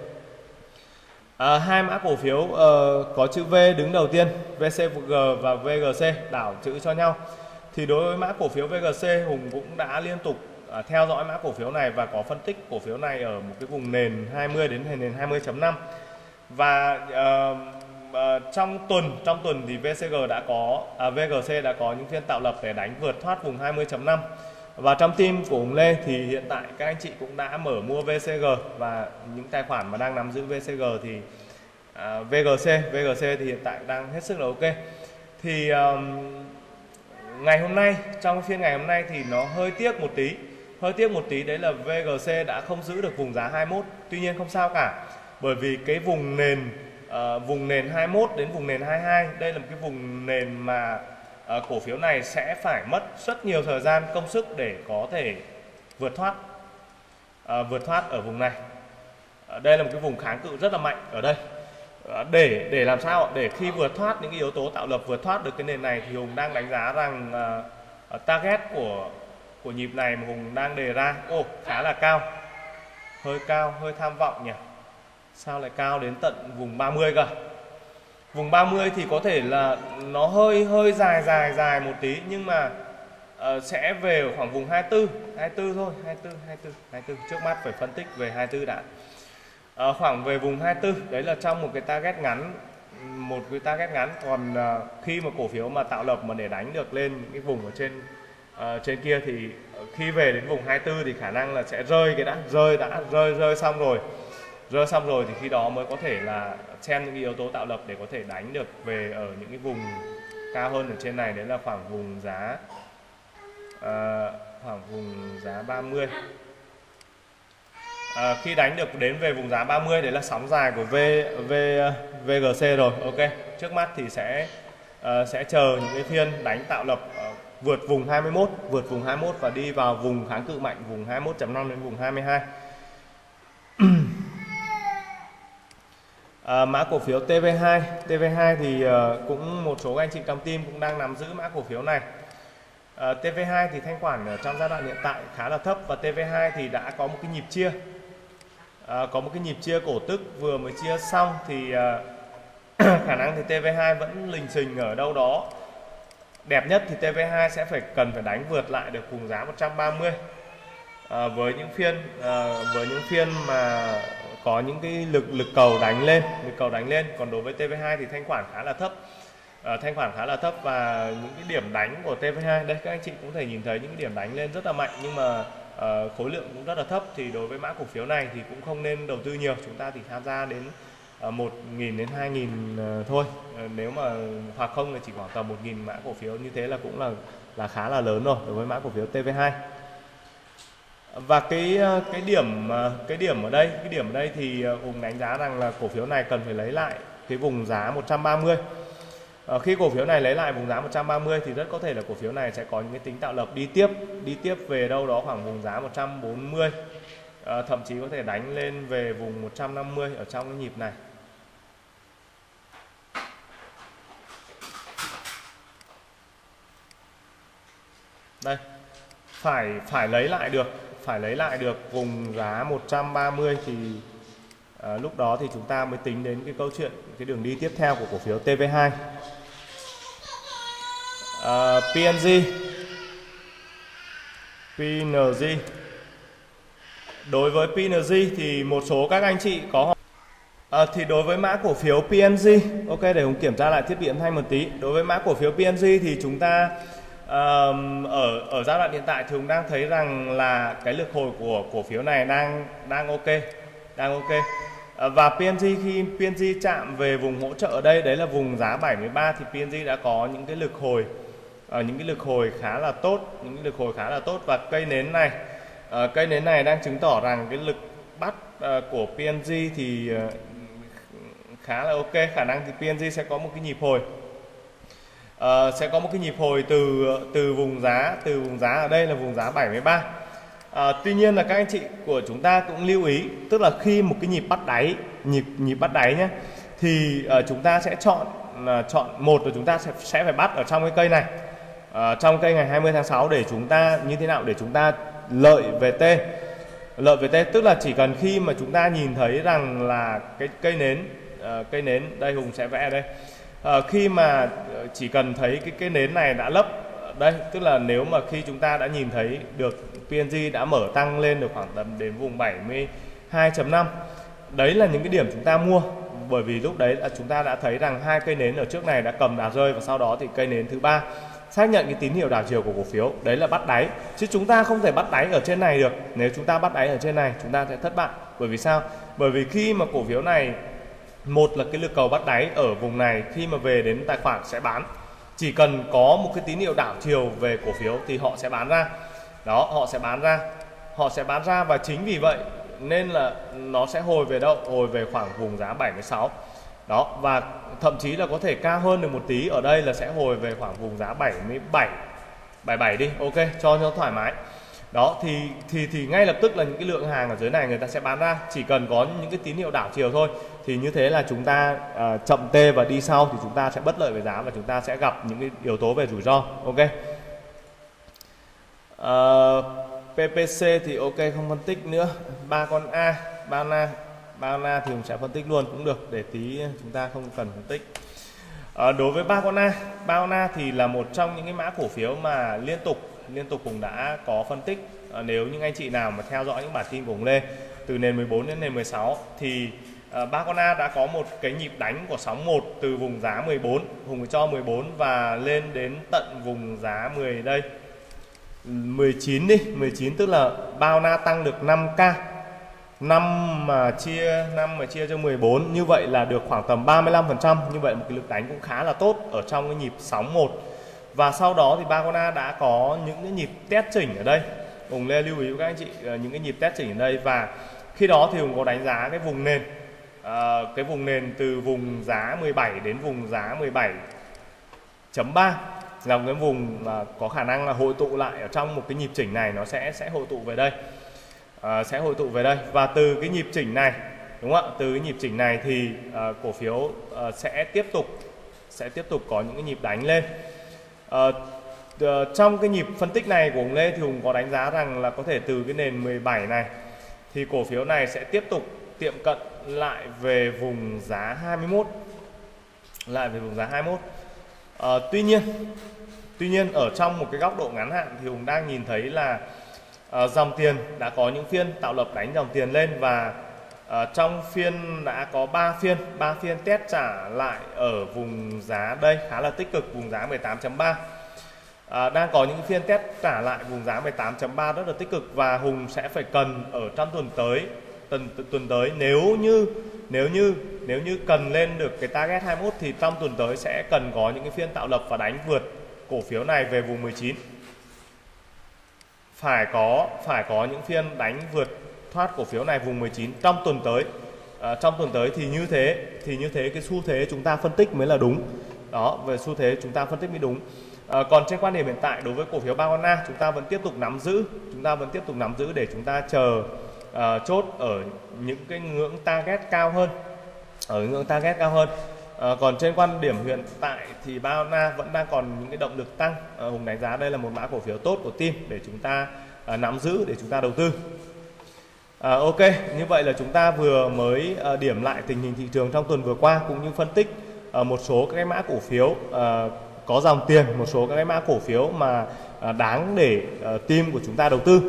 hai mã cổ phiếu có chữ V đứng đầu tiên, VCG và VGC, đảo chữ cho nhau. Thì đối với mã cổ phiếu VGC, Hùng cũng đã liên tục theo dõi mã cổ phiếu này và có phân tích cổ phiếu này ở một cái vùng nền 20 đến nền 20.5. Và trong tuần thì VGC đã có những phiên tạo lập để đánh vượt thoát vùng 20.5. Và trong team của Hùng Lê thì hiện tại các anh chị cũng đã mở mua VCG, và những tài khoản mà đang nắm giữ VCG thì VGC thì hiện tại đang hết sức là ok. Thì ngày hôm nay, trong phiên ngày hôm nay thì nó hơi tiếc một tí, đấy là VGC đã không giữ được vùng giá 21. Tuy nhiên không sao cả, bởi vì cái vùng nền 21 đến vùng nền 22, đây là một cái vùng nền mà cổ phiếu này sẽ phải mất rất nhiều thời gian, công sức để có thể vượt thoát ở vùng này. Đây là một cái vùng kháng cự rất là mạnh ở đây. Để làm sao để khi vượt thoát những cái yếu tố tạo lập, vượt thoát được cái nền này, thì Hùng đang đánh giá rằng target của nhịp này mà Hùng đang đề ra khá là cao, hơi tham vọng nhỉ. Sao lại cao đến tận vùng 30 cơ? Vùng 30 thì có thể là nó hơi dài một tí, nhưng mà sẽ về ở khoảng vùng 24 thôi, 24. Trước mắt phải phân tích về 24 đã. Khoảng về vùng 24, đấy là trong một cái target ngắn, còn khi mà cổ phiếu mà tạo lập mà để đánh được lên những cái vùng ở trên kia thì khi về đến vùng 24 thì khả năng là sẽ rơi xong rồi thì khi đó mới có thể là xem những cái yếu tố tạo lập để có thể đánh được về ở những cái vùng cao hơn ở trên này, đấy là khoảng vùng giá 30. Khi đánh được đến về vùng giá 30, đấy là sóng dài của VGC rồi. Ok, trước mắt thì sẽ chờ những cái phiên đánh tạo lập vượt vùng 21 và đi vào vùng kháng cự mạnh, vùng 21.5 đến vùng 22. Mã cổ phiếu TV2 thì cũng một số anh chị trong team cũng đang nắm giữ mã cổ phiếu này. TV2 thì thanh khoản ở trong giai đoạn hiện tại khá là thấp, và TV2 thì đã có một cái nhịp chia, cổ tức vừa mới chia xong, thì khả năng thì TV2 vẫn lình xình ở đâu đó. Đẹp nhất thì TV2 sẽ cần phải đánh vượt lại được vùng giá 130 với những phiên mà có những cái lực cầu đánh lên. Còn đối với TV2 thì thanh khoản khá là thấp, và những cái điểm đánh của TV2 đây các anh chị cũng có thể nhìn thấy những cái điểm đánh lên rất là mạnh, nhưng mà khối lượng cũng rất là thấp. Thì đối với mã cổ phiếu này thì cũng không nên đầu tư nhiều, chúng ta thì tham gia đến 1.000 đến 2.000 thôi. Nếu mà hoặc không là chỉ khoảng tầm 1.000 mã cổ phiếu, như thế là cũng là khá là lớn rồi đối với mã cổ phiếu TV2. Và cái điểm ở đây thì Hùng đánh giá rằng là cổ phiếu này cần phải lấy lại cái vùng giá 130. Khi cổ phiếu này lấy lại vùng giá 130 thì rất có thể là cổ phiếu này sẽ có những cái tính tạo lập đi tiếp về đâu đó khoảng vùng giá 140, thậm chí có thể đánh lên về vùng 150 ở trong cái nhịp này. Đây, phải lấy lại được vùng giá 130 thì lúc đó thì chúng ta mới tính đến cái câu chuyện, cái đường đi tiếp theo của cổ phiếu TV2. PNG. Đối với PNG thì một số các anh chị có thì đối với mã cổ phiếu PNG, ok, để Hùng kiểm tra lại thiết bị âm thanh một tí. Đối với mã cổ phiếu PNG thì chúng ta ở giai đoạn hiện tại thì Hùng đang thấy rằng là cái lực hồi của cổ phiếu này đang ok. Và khi PNG chạm về vùng hỗ trợ ở đây, đấy là vùng giá 73, thì PNG đã có những cái lực hồi khá là tốt, và cây nến này đang chứng tỏ rằng cái lực bắt của PNG thì khá là ok. Khả năng thì PNG sẽ có một cái nhịp hồi từ vùng giá ở đây là vùng giá 73. Tuy nhiên là các anh chị của chúng ta cũng lưu ý, tức là khi một cái nhịp bắt đáy nhé, thì chúng ta sẽ chọn một là chúng ta sẽ phải bắt ở trong cái cây này, trong cây ngày 20 tháng 6 để chúng ta như thế nào để chúng ta lợi về T. Lợi về T tức là chỉ cần khi mà chúng ta nhìn thấy rằng là cái cây nến đây, Hùng sẽ vẽ đây. Khi mà chỉ cần thấy cái nến này đã lấp đây, tức là nếu mà khi chúng ta đã nhìn thấy được PNG đã mở tăng lên được khoảng tầm đến vùng 72.5, đấy là những cái điểm chúng ta mua, bởi vì lúc đấy là chúng ta đã thấy rằng hai cây nến ở trước này đã cầm đà rơi, và sau đó thì cây nến thứ ba xác nhận cái tín hiệu đảo chiều của cổ phiếu, đấy là bắt đáy. Chứ chúng ta không thể bắt đáy ở trên này được. Nếu chúng ta bắt đáy ở trên này chúng ta sẽ thất bại. Bởi vì sao? Bởi vì khi mà cổ phiếu này, một là cái lực cầu bắt đáy ở vùng này, khi mà về đến tài khoản sẽ bán. Chỉ cần có một cái tín hiệu đảo chiều về cổ phiếu thì họ sẽ bán ra. Đó, họ sẽ bán ra, và chính vì vậy nên là nó sẽ hồi về đâu? Hồi về khoảng vùng giá 76. Đó, và thậm chí là có thể cao hơn được một tí, ở đây là sẽ hồi về khoảng vùng giá 77 đi, ok, cho nó thoải mái. Đó, thì ngay lập tức là những cái lượng hàng ở dưới này người ta sẽ bán ra, chỉ cần có những cái tín hiệu đảo chiều thôi. Thì như thế là chúng ta chậm T và đi sau thì chúng ta sẽ bất lợi về giá, và chúng ta sẽ gặp những cái yếu tố về rủi ro, ok. PPC thì ok, không phân tích nữa. Ba con A, Baona thì mình sẽ phân tích luôn cũng được, để tí chúng ta không cần phân tích. Đối với Baona thì là một trong những cái mã cổ phiếu mà liên tục cũng đã có phân tích. Nếu những anh chị nào mà theo dõi những bản tin của ông Lê từ nền 14 đến nền 16 thì Baona đã có một cái nhịp đánh của sóng 1 từ vùng giá 14, Hùng cho 14 và lên đến tận vùng giá 10 đây, 19 đi, 19, tức là Baona tăng được 5k. 5 mà chia cho 14, như vậy là được khoảng tầm 35%. Như vậy một cái lực đánh cũng khá là tốt ở trong cái nhịp sóng 1. Và sau đó thì Baona đã có những cái nhịp test chỉnh ở đây. Hùng Lê lưu ý với các anh chị những cái nhịp test chỉnh ở đây, và khi đó thì Hùng có đánh giá cái vùng nền, cái vùng nền từ vùng giá 17 đến vùng giá 17.3 là một cái vùng mà có khả năng là hội tụ lại ở trong một cái nhịp chỉnh này, nó sẽ hội tụ về đây. Sẽ hội tụ về đây, và từ cái nhịp chỉnh này, đúng không ạ, từ cái nhịp chỉnh này thì cổ phiếu sẽ tiếp tục có những cái nhịp đánh lên. Trong cái nhịp phân tích này của Hùng Lê thì Hùng có đánh giá rằng là có thể từ cái nền 17 này thì cổ phiếu này sẽ tiếp tục tiệm cận lại về vùng giá 21, Tuy nhiên ở trong một cái góc độ ngắn hạn thì Hùng đang nhìn thấy là dòng tiền đã có những phiên tạo lập đánh dòng tiền lên, và trong phiên đã có 3 phiên test trả lại ở vùng giá đây khá là tích cực, vùng giá 18.3. Đang có những phiên test trả lại vùng giá 18.3 rất là tích cực, và Hùng sẽ phải cần ở trong tuần tới nếu như cần lên được cái target 21 thì trong tuần tới sẽ cần có những cái phiên tạo lập và đánh vượt cổ phiếu này về vùng 19. Phải có những phiên đánh vượt thoát cổ phiếu này vùng 19 trong tuần tới. Trong tuần tới thì như thế cái xu thế chúng ta phân tích mới là đúng. Đó, về xu thế chúng ta phân tích mới đúng. Còn trên quan điểm hiện tại đối với cổ phiếu Baona, chúng ta vẫn tiếp tục nắm giữ để chúng ta chờ chốt ở những cái ngưỡng target cao hơn. Còn trên quan điểm hiện tại thì Baona vẫn đang còn những cái động lực tăng. Hùng đánh giá đây là một mã cổ phiếu tốt của team để chúng ta nắm giữ, để chúng ta đầu tư. Ok, như vậy là chúng ta vừa mới điểm lại tình hình thị trường trong tuần vừa qua, cũng như phân tích một số các cái mã cổ phiếu có dòng tiền, một số các cái mã cổ phiếu mà đáng để team của chúng ta đầu tư.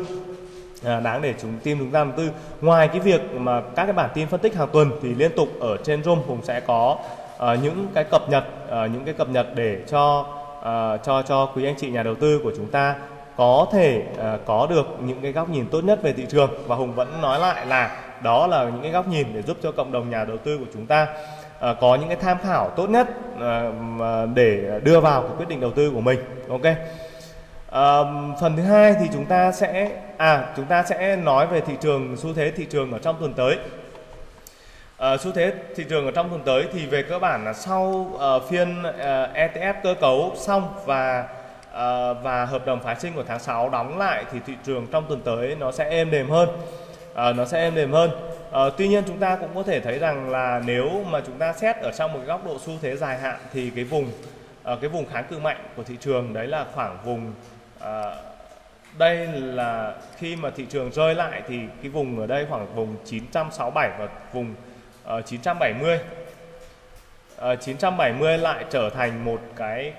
Ngoài cái việc mà các cái bản tin phân tích hàng tuần thì liên tục ở trên Zoom Hùng sẽ có những cái cập nhật để cho quý anh chị nhà đầu tư của chúng ta có thể có được những cái góc nhìn tốt nhất về thị trường. Và Hùng vẫn nói lại là đó là những cái góc nhìn để giúp cho cộng đồng nhà đầu tư của chúng ta có những cái tham khảo tốt nhất để đưa vào cái quyết định đầu tư của mình. Ok. Phần thứ hai thì chúng ta sẽ nói về xu thế thị trường ở trong tuần tới. Xu thế thị trường ở trong tuần tới thì về cơ bản là sau phiên ETF cơ cấu xong và hợp đồng phái sinh của tháng 6 đóng lại thì thị trường trong tuần tới nó sẽ êm đềm hơn. Tuy nhiên chúng ta cũng có thể thấy rằng là nếu mà chúng ta xét ở trong một cái góc độ xu thế dài hạn thì cái vùng kháng cự mạnh của thị trường đấy là khoảng vùng đây là khi mà thị trường rơi lại thì cái vùng ở đây khoảng vùng 967 và vùng 970. 970 lại trở thành một cái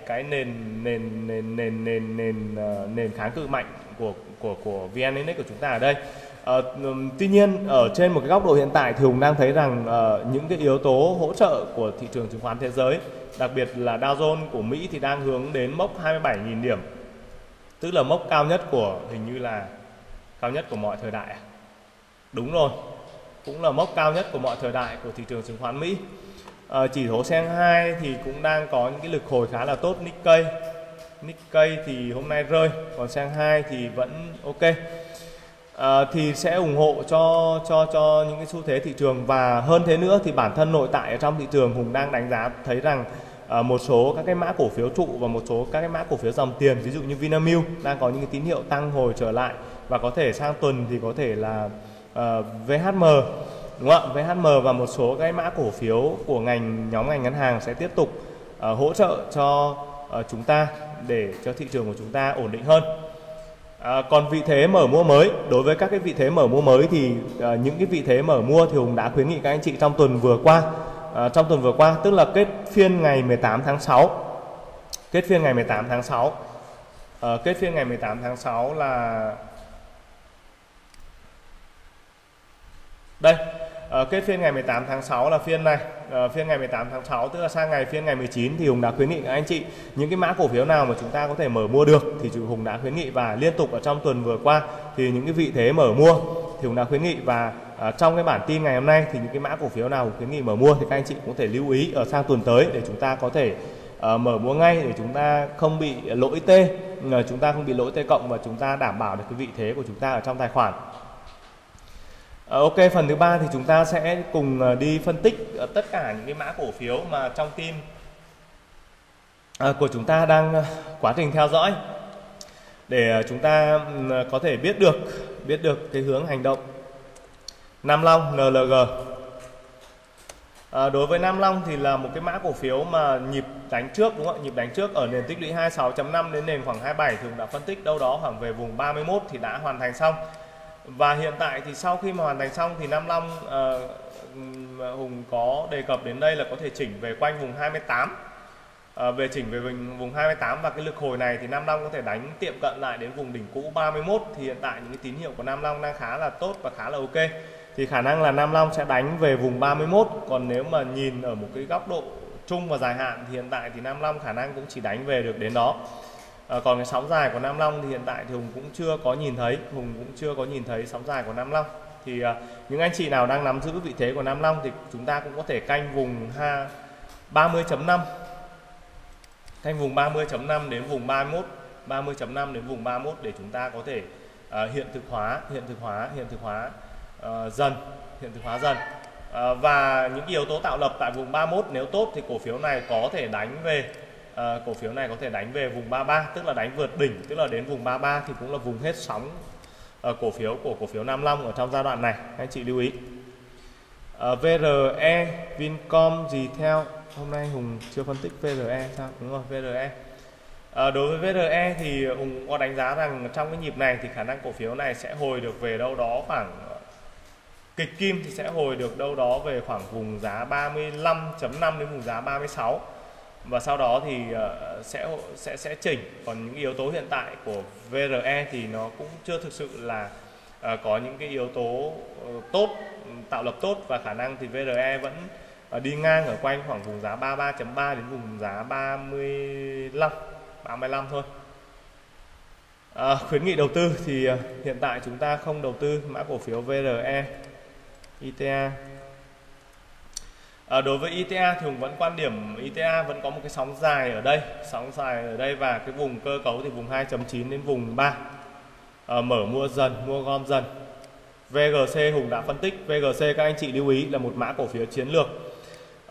nền kháng cự mạnh của VN Index của chúng ta ở đây. Tuy nhiên ở trên một cái góc độ hiện tại thì Hùng đang thấy rằng những cái yếu tố hỗ trợ của thị trường chứng khoán thế giới, đặc biệt là Dow Jones của Mỹ thì đang hướng đến mốc 27.000 điểm, tức là mốc cao nhất của, hình như là cao nhất của mọi thời đại. Đúng rồi, cũng là mốc cao nhất của mọi thời đại của thị trường chứng khoán Mỹ. Chỉ số Shanghai thì cũng đang có những cái lực hồi khá là tốt. Nikkei thì hôm nay rơi, còn Shanghai thì vẫn ok. Thì sẽ ủng hộ cho những cái xu thế thị trường. Và hơn thế nữa thì bản thân nội tại ở trong thị trường, Hùng đang đánh giá thấy rằng một số các cái mã cổ phiếu trụ và một số các cái mã cổ phiếu dòng tiền, ví dụ như Vinamilk đang có những cái tín hiệu tăng hồi trở lại, và có thể sang tuần thì có thể là VHM, đúng không ạ? VHM và một số cái mã cổ phiếu của nhóm ngành ngân hàng sẽ tiếp tục hỗ trợ cho chúng ta để cho thị trường của chúng ta ổn định hơn. Còn vị thế mở mua mới, đối với các cái vị thế mở mua mới thì những cái vị thế mở mua thì Hùng đã khuyến nghị các anh chị trong tuần vừa qua. Trong tuần vừa qua, tức là kết phiên ngày 18 tháng 6. Kết phiên ngày 18 tháng 6. Kết phiên ngày 18 tháng 6 là đây. Kết phiên ngày 18 tháng 6 là phiên này. Phiên ngày 18 tháng 6 tức là sang ngày phiên ngày 19 thì Hùng đã khuyến nghị các anh chị những cái mã cổ phiếu nào mà chúng ta có thể mở mua được thì Hùng đã khuyến nghị, và liên tục ở trong tuần vừa qua thì những cái vị thế mở mua thì Hùng đã khuyến nghị. Và trong cái bản tin ngày hôm nay thì những cái mã cổ phiếu nào Hùng khuyến nghị mở mua thì các anh chị cũng có thể lưu ý ở sang tuần tới để chúng ta có thể mở mua ngay, để chúng ta không bị lỗi T, chúng ta không bị lỗi T cộng, và chúng ta đảm bảo được cái vị thế của chúng ta ở trong tài khoản. Ok, phần thứ 3 thì chúng ta sẽ cùng đi phân tích tất cả những cái mã cổ phiếu mà trong team của chúng ta đang quá trình theo dõi, để chúng ta có thể biết được cái hướng hành động. Nam Long, NLG. Đối với Nam Long thì là một cái mã cổ phiếu mà nhịp đánh trước, đúng không ạ? Nhịp đánh trước ở nền tích lũy 26.5 đến nền khoảng 27 thường đã phân tích đâu đó khoảng về vùng 31 thì đã hoàn thành xong. Và hiện tại thì sau khi mà hoàn thành xong thì Nam Long Hùng có đề cập đến đây là có thể chỉnh về quanh vùng 28, chỉnh về vùng 28, và cái lực hồi này thì Nam Long có thể đánh tiệm cận lại đến vùng đỉnh cũ 31. Thì hiện tại những cái tín hiệu của Nam Long đang khá là tốt và khá là ok, thì khả năng là Nam Long sẽ đánh về vùng 31. Còn nếu mà nhìn ở một cái góc độ chung và dài hạn thì hiện tại thì Nam Long khả năng cũng chỉ đánh về được đến đó. Còn cái sóng dài của Nam Long thì hiện tại thì Hùng cũng chưa có nhìn thấy sóng dài của Nam Long. Thì những anh chị nào đang nắm giữ vị thế của Nam Long thì chúng ta cũng có thể canh vùng 30.5, canh vùng 30.5 đến vùng 31, 30.5 đến vùng 31 để chúng ta có thể hiện thực hóa dần. Và những yếu tố tạo lập tại vùng 31 nếu tốt thì cổ phiếu này có thể đánh về vùng 33, tức là đánh vượt đỉnh, tức là đến vùng 33 thì cũng là vùng hết sóng cổ phiếu Nam Long ở trong giai đoạn này, các anh chị lưu ý. VRE, Vincom gì theo, hôm nay Hùng chưa phân tích VRE sao? Đúng rồi, VRE. Đối với VRE thì Hùng có đánh giá rằng trong cái nhịp này thì khả năng cổ phiếu này sẽ hồi được về đâu đó khoảng kịch kim thì sẽ hồi được đâu đó về khoảng vùng giá 35.5 đến vùng giá 36, và sau đó thì sẽ chỉnh. Còn những yếu tố hiện tại của VRE thì nó cũng chưa thực sự là có những cái yếu tố tốt, tạo lập tốt, và khả năng thì VRE vẫn đi ngang ở quanh khoảng vùng giá 33.3 đến vùng giá 35 thôi. Khuyến nghị đầu tư thì hiện tại chúng ta không đầu tư mã cổ phiếu VRE, ITA. Đối với ITA thì Hùng vẫn quan điểm ITA vẫn có một cái sóng dài ở đây, và cái vùng cơ cấu thì vùng 2.9 đến vùng 3, mở mua gom dần. VGC Hùng đã phân tích, VGC các anh chị lưu ý là một mã cổ phiếu chiến lược.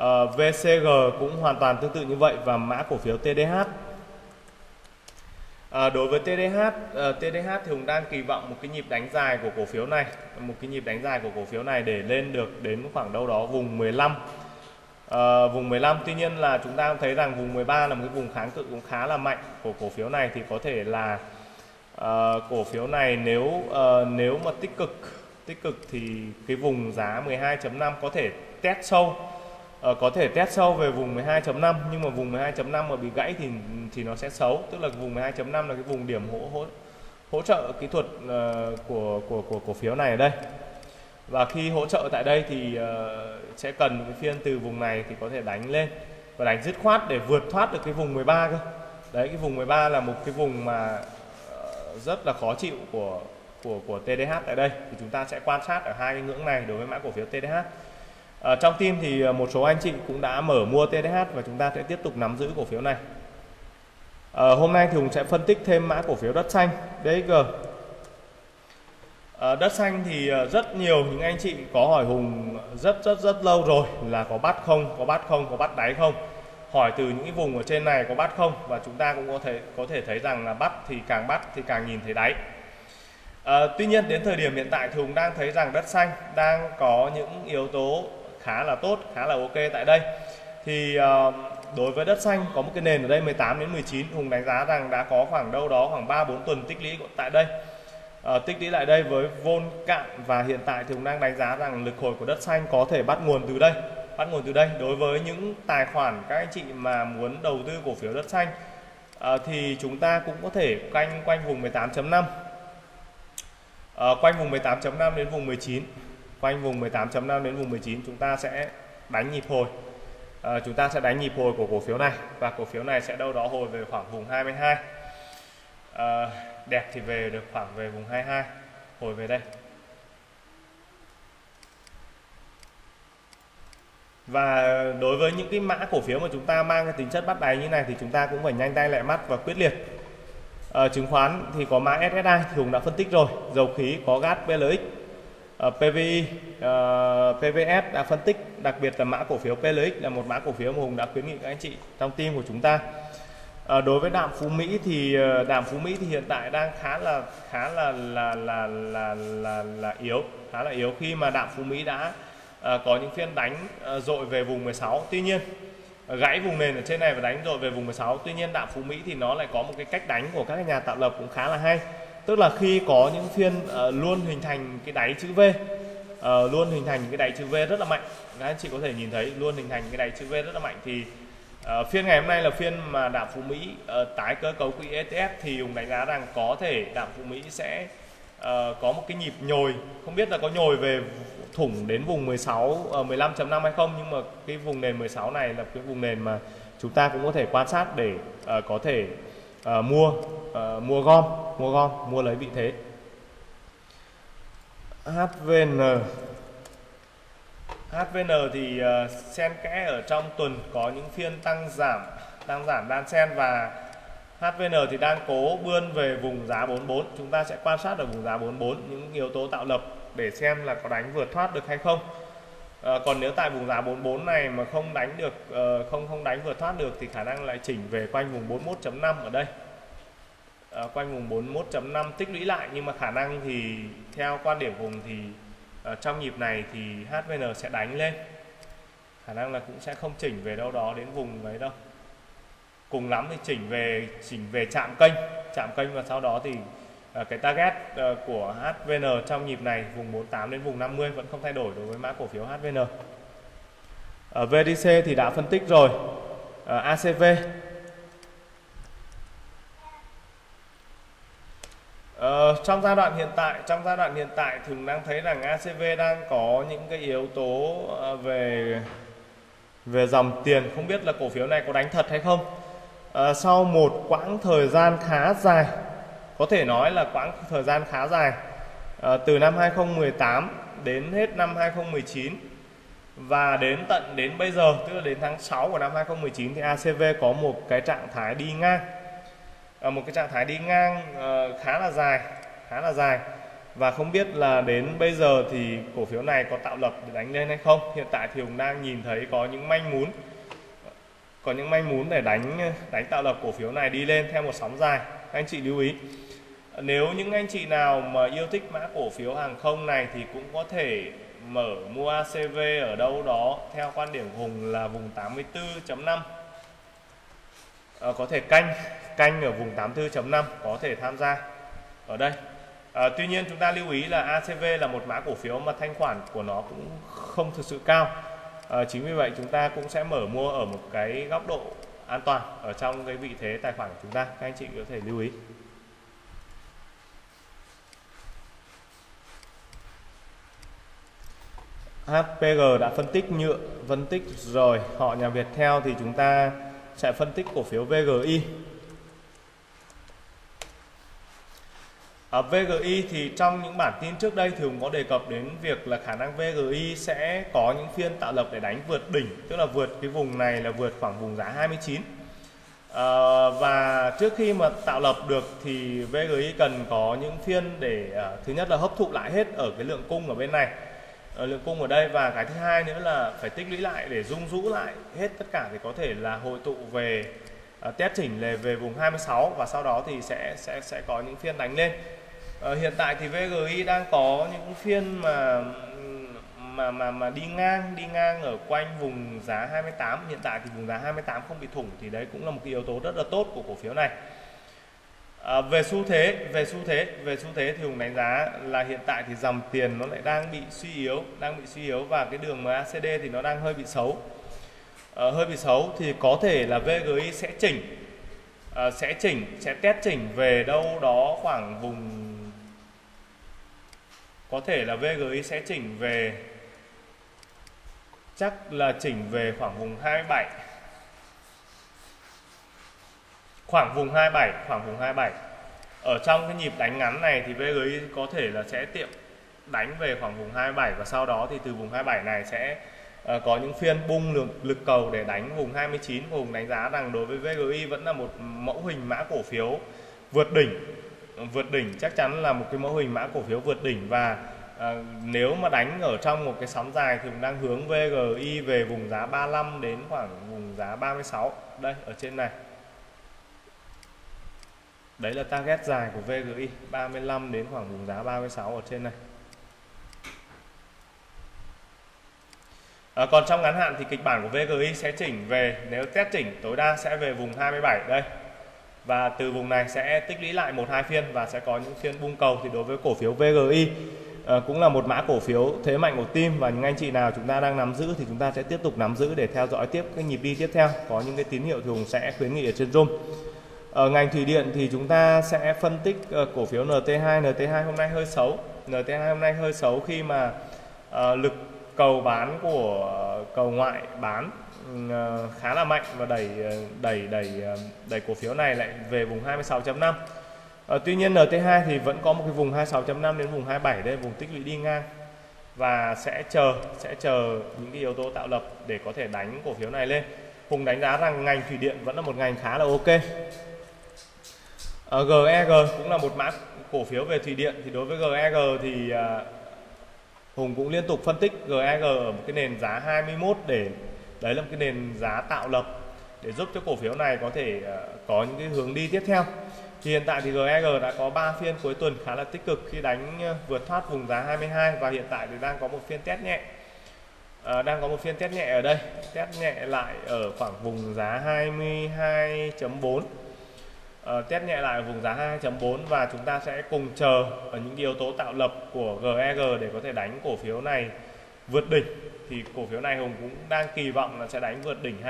VCG cũng hoàn toàn tương tự như vậy, và mã cổ phiếu TDH. Đối với TDH thì Hùng đang kỳ vọng một cái nhịp đánh dài của cổ phiếu này, để lên được đến khoảng đâu đó vùng 15. Vùng 15, tuy nhiên là chúng ta thấy rằng vùng 13 là một cái vùng kháng cự cũng khá là mạnh của cổ phiếu này, thì có thể là cổ phiếu này nếu mà tích cực thì cái vùng giá 12.5 có thể test sâu về vùng 12.5, nhưng mà vùng 12.5 mà bị gãy thì nó sẽ xấu, tức là vùng 12.5 là cái vùng điểm hỗ trợ kỹ thuật của cổ phiếu này ở đây. Và khi hỗ trợ tại đây thì sẽ cần cái phiên từ vùng này thì có thể đánh lên và đánh dứt khoát để vượt thoát được cái vùng 13 cơ. Đấy, cái vùng 13 là một cái vùng mà rất là khó chịu của TDH tại đây, thì chúng ta sẽ quan sát ở hai cái ngưỡng này đối với mã cổ phiếu TDH. Trong team thì một số anh chị cũng đã mở mua TDH và chúng ta sẽ tiếp tục nắm giữ cổ phiếu này. Hôm nay thì Hùng sẽ phân tích thêm mã cổ phiếu đất xanh DXG. Đất xanh thì rất nhiều những anh chị có hỏi Hùng rất lâu rồi là có bắt không, có bắt đáy không, hỏi từ những cái vùng ở trên này có bắt không, và chúng ta cũng có thể thấy rằng là bắt thì càng nhìn thấy đáy. Tuy nhiên đến thời điểm hiện tại thì Hùng đang thấy rằng đất xanh đang có những yếu tố khá là tốt, khá là ok tại đây. Thì đối với đất xanh có một cái nền ở đây 18 đến 19, Hùng đánh giá rằng đã có khoảng đâu đó khoảng 3-4 tuần tích lũy tại đây. Tích lũy lại đây với vôn cạn, và hiện tại thì Hùng đang đánh giá rằng lực hồi của đất xanh có thể bắt nguồn từ đây. Đối với những tài khoản các anh chị mà muốn đầu tư cổ phiếu đất xanh thì chúng ta cũng có thể quanh vùng 18.5, quanh vùng 18.5 đến vùng 19, chúng ta sẽ đánh nhịp hồi. Của cổ phiếu này, và cổ phiếu này sẽ đâu đó hồi về khoảng vùng 22. Đẹp thì về được khoảng về vùng 22, hồi về đây. Và đối với những cái mã cổ phiếu mà chúng ta mang cái tính chất bắt đáy như này thì chúng ta cũng phải nhanh tay lẹ mắt và quyết liệt. Chứng khoán thì có mã SSI thì Hùng đã phân tích rồi, dầu khí có GAT, PLX, PVI, PVS đã phân tích, đặc biệt là mã cổ phiếu PLX là một mã cổ phiếu mà Hùng đã khuyến nghị các anh chị trong team của chúng ta. Đối với Đạm Phú Mỹ thì hiện tại đang khá là yếu, khi mà Đạm Phú Mỹ đã có những phiên đánh dội về vùng 16, tuy nhiên gãy vùng nền ở trên này và đánh dội về vùng 16. Tuy nhiên Đạm Phú Mỹ thì nó lại có một cái cách đánh của các nhà tạo lập cũng khá là hay, tức là khi có những phiên luôn hình thành cái đáy chữ V, rất là mạnh. Các anh chị có thể nhìn thấy luôn hình thành cái đáy chữ V rất là mạnh, thì phiên ngày hôm nay là phiên mà Đạm Phú Mỹ tái cơ cấu quỹ ETF, thì Hùng đánh giá rằng có thể Đạm Phú Mỹ sẽ có một cái nhịp nhồi, không biết là có nhồi về thủng đến vùng 15.5 hay không, nhưng mà cái vùng nền 16 này là cái vùng nền mà chúng ta cũng có thể quan sát để có thể mua lấy vị thế. HVN thì xen kẽ ở trong tuần có những phiên tăng giảm đan xen, và HVN thì đang cố bươn về vùng giá 44. Chúng ta sẽ quan sát ở vùng giá 44 những yếu tố tạo lập để xem là có đánh vượt thoát được hay không. Còn nếu tại vùng giá 44 này mà không đánh được, không đánh vượt thoát được thì khả năng lại chỉnh về quanh vùng 41.5 ở đây. Quanh vùng 41.5 tích lũy lại, nhưng mà khả năng thì theo quan điểm vùng thì trong nhịp này thì HVN sẽ đánh lên, khả năng là cũng sẽ không chỉnh về đâu đó đến vùng ấy đâu, cùng lắm thì chỉnh về chạm kênh, và sau đó thì cái target của HVN trong nhịp này vùng 48 đến vùng 50 vẫn không thay đổi đối với mã cổ phiếu HVN. VDC thì đã phân tích rồi. ACV trong giai đoạn hiện tại thường đang thấy rằng ACV đang có những cái yếu tố về dòng tiền, không biết là cổ phiếu này có đánh thật hay không. Sau một quãng thời gian khá dài, có thể nói là quãng thời gian khá dài, từ năm 2018 đến hết năm 2019 và đến bây giờ, tức là đến tháng 6 của năm 2019, thì ACV có một cái trạng thái đi ngang, khá là dài, và không biết là đến bây giờ thì cổ phiếu này có tạo lập để đánh lên hay không. Hiện tại thì Hùng đang nhìn thấy có những manh mún để đánh tạo lập cổ phiếu này đi lên theo một sóng dài. anh chị lưu ý. Nếu những anh chị nào mà yêu thích mã cổ phiếu hàng không này thì cũng có thể mở mua ACV ở đâu đó theo quan điểm Hùng là vùng 84.5. Có thể canh ở vùng 84.5, có thể tham gia ở đây. Tuy nhiên chúng ta lưu ý là ACV là một mã cổ phiếu mà thanh khoản của nó cũng không thực sự cao. Chính vì vậy chúng ta cũng sẽ mở mua ở một cái góc độ an toàn ở trong cái vị thế tài khoản của chúng ta. Các anh chị có thể lưu ý. HPG đã phân tích rồi. Họ nhà Viettel thì chúng ta sẽ phân tích cổ phiếu VGI. Ở VGI thì trong những bản tin trước đây thường có đề cập đến việc là khả năng VGI sẽ có những phiên tạo lập để đánh vượt đỉnh, tức là vượt cái vùng này là vượt khoảng vùng giá 29. Và trước khi mà tạo lập được thì VGI cần có những phiên để thứ nhất là hấp thụ lại hết ở cái lượng cung ở bên này, lượng cung ở đây, và cái thứ hai nữa là phải tích lũy lại để rung rũ lại hết tất cả thì có thể là hội tụ về test chỉnh về vùng 26 và sau đó thì sẽ có những phiên đánh lên. Hiện tại thì VGI đang có những phiên mà đi ngang ở quanh vùng giá 28. Hiện tại thì vùng giá 28 không bị thủng thì đấy cũng là một cái yếu tố rất là tốt của cổ phiếu này. Về xu thế thì Hùng đánh giá là hiện tại thì dòng tiền nó lại đang bị suy yếu và cái đường MACD thì nó đang hơi bị xấu. Thì có thể là VGI sẽ test chỉnh về đâu đó khoảng vùng, có thể là VGI sẽ chỉnh về, chắc là chỉnh về khoảng vùng 27, khoảng vùng 27. Ở trong cái nhịp đánh ngắn này thì VGI có thể là sẽ tiệm đánh về khoảng vùng 27 và sau đó thì từ vùng 27 này sẽ có những phiên bung lực cầu để đánh vùng 29. Hùng đánh giá rằng đối với VGI vẫn là một mẫu hình mã cổ phiếu vượt đỉnh, chắc chắn là một cái mẫu hình mã cổ phiếu vượt đỉnh, và nếu mà đánh ở trong một cái sóng dài thì Hùng đang hướng VGI về vùng giá 35 đến khoảng vùng giá 36. Đây ở trên này. Đấy là target dài của VGI, 35 đến khoảng vùng giá 36 ở trên này. Còn trong ngắn hạn thì kịch bản của VGI sẽ chỉnh về, nếu test chỉnh tối đa sẽ về vùng 27 đây. Và từ vùng này sẽ tích lũy lại 1-2 phiên và sẽ có những phiên bung cầu. Thì đối với cổ phiếu VGI cũng là một mã cổ phiếu thế mạnh của team, và những anh chị nào chúng ta đang nắm giữ thì chúng ta sẽ tiếp tục nắm giữ để theo dõi tiếp cái nhịp đi tiếp theo. Có những cái tín hiệu thì Hùng sẽ khuyến nghị ở trên room. Ở ngành thủy điện thì chúng ta sẽ phân tích cổ phiếu NT2 hôm nay hơi xấu. Khi mà lực cầu bán của cầu ngoại bán khá là mạnh và đẩy cổ phiếu này lại về vùng 26.5. Tuy nhiên NT2 thì vẫn có một cái vùng 26.5 đến vùng 27 đây, vùng tích lũy đi ngang, và sẽ chờ những cái yếu tố tạo lập để có thể đánh cổ phiếu này lên. Hùng đánh giá rằng ngành thủy điện vẫn là một ngành khá là ok. GEG cũng là một mã cổ phiếu về thủy điện. Thì đối với GEG thì Hùng cũng liên tục phân tích GEG ở một cái nền giá 21 để đấy là một cái nền giá tạo lập để giúp cho cổ phiếu này có thể có những cái hướng đi tiếp theo. Thì hiện tại thì GEG đã có 3 phiên cuối tuần khá là tích cực khi đánh vượt thoát vùng giá 22, và hiện tại thì đang có một phiên test nhẹ. Ở đây, test nhẹ lại ở khoảng vùng giá 22.4. Test nhẹ lại ở vùng giá 22.4 và chúng ta sẽ cùng chờ ở những yếu tố tạo lập của GEG để có thể đánh cổ phiếu này vượt đỉnh. Thì cổ phiếu này Hùng cũng đang kỳ vọng là sẽ đánh vượt đỉnh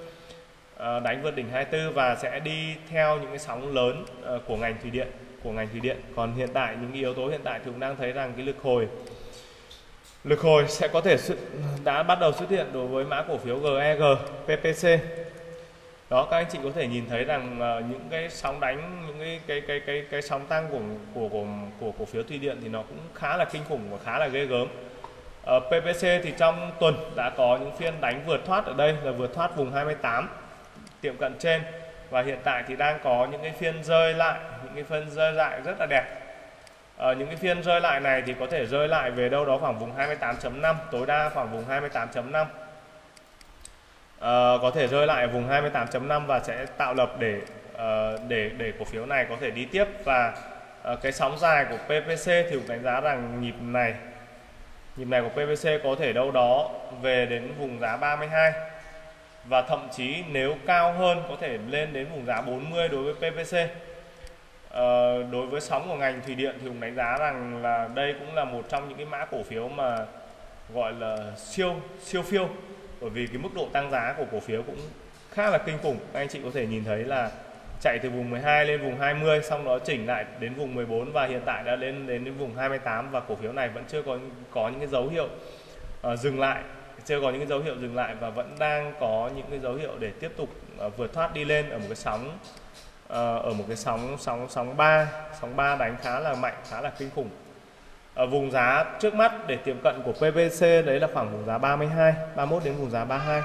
24, và sẽ đi theo những cái sóng lớn của ngành thủy điện. Còn hiện tại những yếu tố hiện tại thì cũng đang thấy rằng cái lực hồi sẽ có thể đã bắt đầu xuất hiện đối với mã cổ phiếu GEG, PPC. Đó, các anh chị có thể nhìn thấy rằng những cái sóng đánh, những cái sóng tăng của cổ phiếu thủy điện thì nó cũng khá là kinh khủng và khá là ghê gớm. PPC thì trong tuần đã có những phiên đánh vượt thoát, ở đây là vượt thoát vùng 28 tiệm cận trên, và hiện tại thì đang có những cái phiên rơi lại, rất là đẹp. Những cái phiên rơi lại này thì có thể rơi lại về đâu đó khoảng vùng 28.5, tối đa khoảng vùng 28.5. Có thể rơi lại vùng 28.5 và sẽ tạo lập để để cổ phiếu này có thể đi tiếp. Và cái sóng dài của PPC thì cũng đánh giá rằng nhịp này của PPC có thể đâu đó về đến vùng giá 32, và thậm chí nếu cao hơn có thể lên đến vùng giá 40 đối với PPC. Đối với sóng của ngành thủy điện thì cũng đánh giá rằng là đây cũng là một trong những cái mã cổ phiếu mà gọi là siêu phiêu, bởi vì cái mức độ tăng giá của cổ phiếu cũng khá là kinh khủng. Các anh chị có thể nhìn thấy là chạy từ vùng 12 lên vùng 20, xong đó chỉnh lại đến vùng 14 và hiện tại đã lên đến vùng 28, và cổ phiếu này vẫn chưa có những cái dấu hiệu dừng lại, và vẫn đang có những cái dấu hiệu để tiếp tục vượt thoát đi lên ở một cái sóng 3 đánh khá là mạnh, khá là kinh khủng. Vùng giá trước mắt để tiệm cận của PPC đấy là khoảng vùng giá 31 đến vùng giá 32.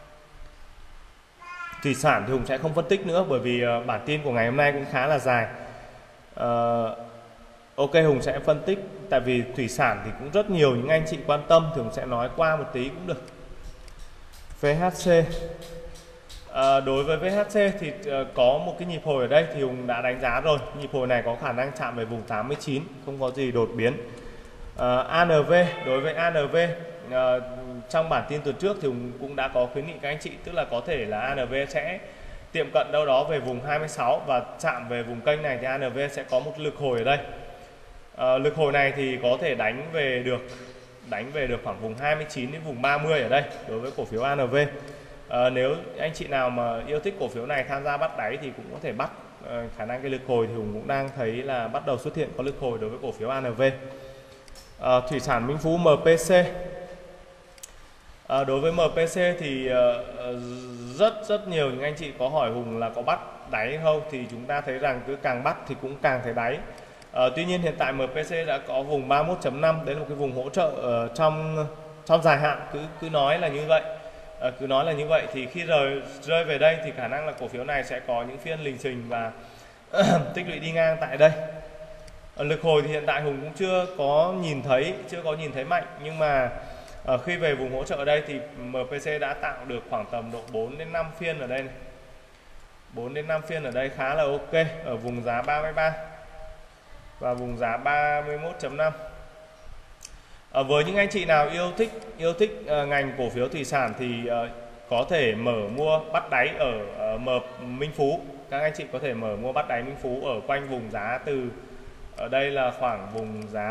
Thủy sản thì Hùng sẽ không phân tích nữa, bởi vì bản tin của ngày hôm nay cũng khá là dài. Ok, Hùng sẽ phân tích, tại vì thủy sản thì cũng rất nhiều những anh chị quan tâm, thì Hùng sẽ nói qua một tí cũng được. VHC, đối với VHC thì có một cái nhịp hồi ở đây thì Hùng đã đánh giá rồi. Nhịp hồi này có khả năng chạm về vùng 89, không có gì đột biến. ANV, đối với ANV trong bản tin tuần trước thì Hùng cũng đã có khuyến nghị các anh chị, tức là có thể là ANV sẽ tiệm cận đâu đó về vùng 26 và chạm về vùng kênh này thì ANV sẽ có một lực hồi ở đây. Lực hồi này thì có thể đánh về được khoảng vùng 29 đến vùng 30 ở đây đối với cổ phiếu ANV. Nếu anh chị nào mà yêu thích cổ phiếu này tham gia bắt đáy thì cũng có thể bắt. Khả năng cái lực hồi thì Hùng cũng đang thấy là bắt đầu xuất hiện có lực hồi đối với cổ phiếu ANV. Thủy sản Minh Phú MPC, đối với MPC thì rất nhiều những anh chị có hỏi Hùng là có bắt đáy không, thì chúng ta thấy rằng cứ càng bắt thì cũng càng thấy đáy. Tuy nhiên hiện tại MPC đã có vùng 31.5, đấy là một cái vùng hỗ trợ trong dài hạn, cứ nói là như vậy. Thì khi rơi về đây thì khả năng là cổ phiếu này sẽ có những phiên lình xình và tích lũy đi ngang tại đây. Lực hồi thì hiện tại Hùng cũng chưa có nhìn thấy mạnh, nhưng mà khi về vùng hỗ trợ ở đây thì MPC đã tạo được khoảng tầm độ 4 đến 5 phiên ở đây này. 4 đến 5 phiên ở đây khá là ok, ở vùng giá 33 và vùng giá 31.5. Với những anh chị nào yêu thích ngành cổ phiếu thủy sản thì có thể mở mua bắt đáy ở Minh Phú. Các anh chị có thể mở mua bắt đáy Minh Phú ở quanh vùng giá từ ở đây là khoảng vùng giá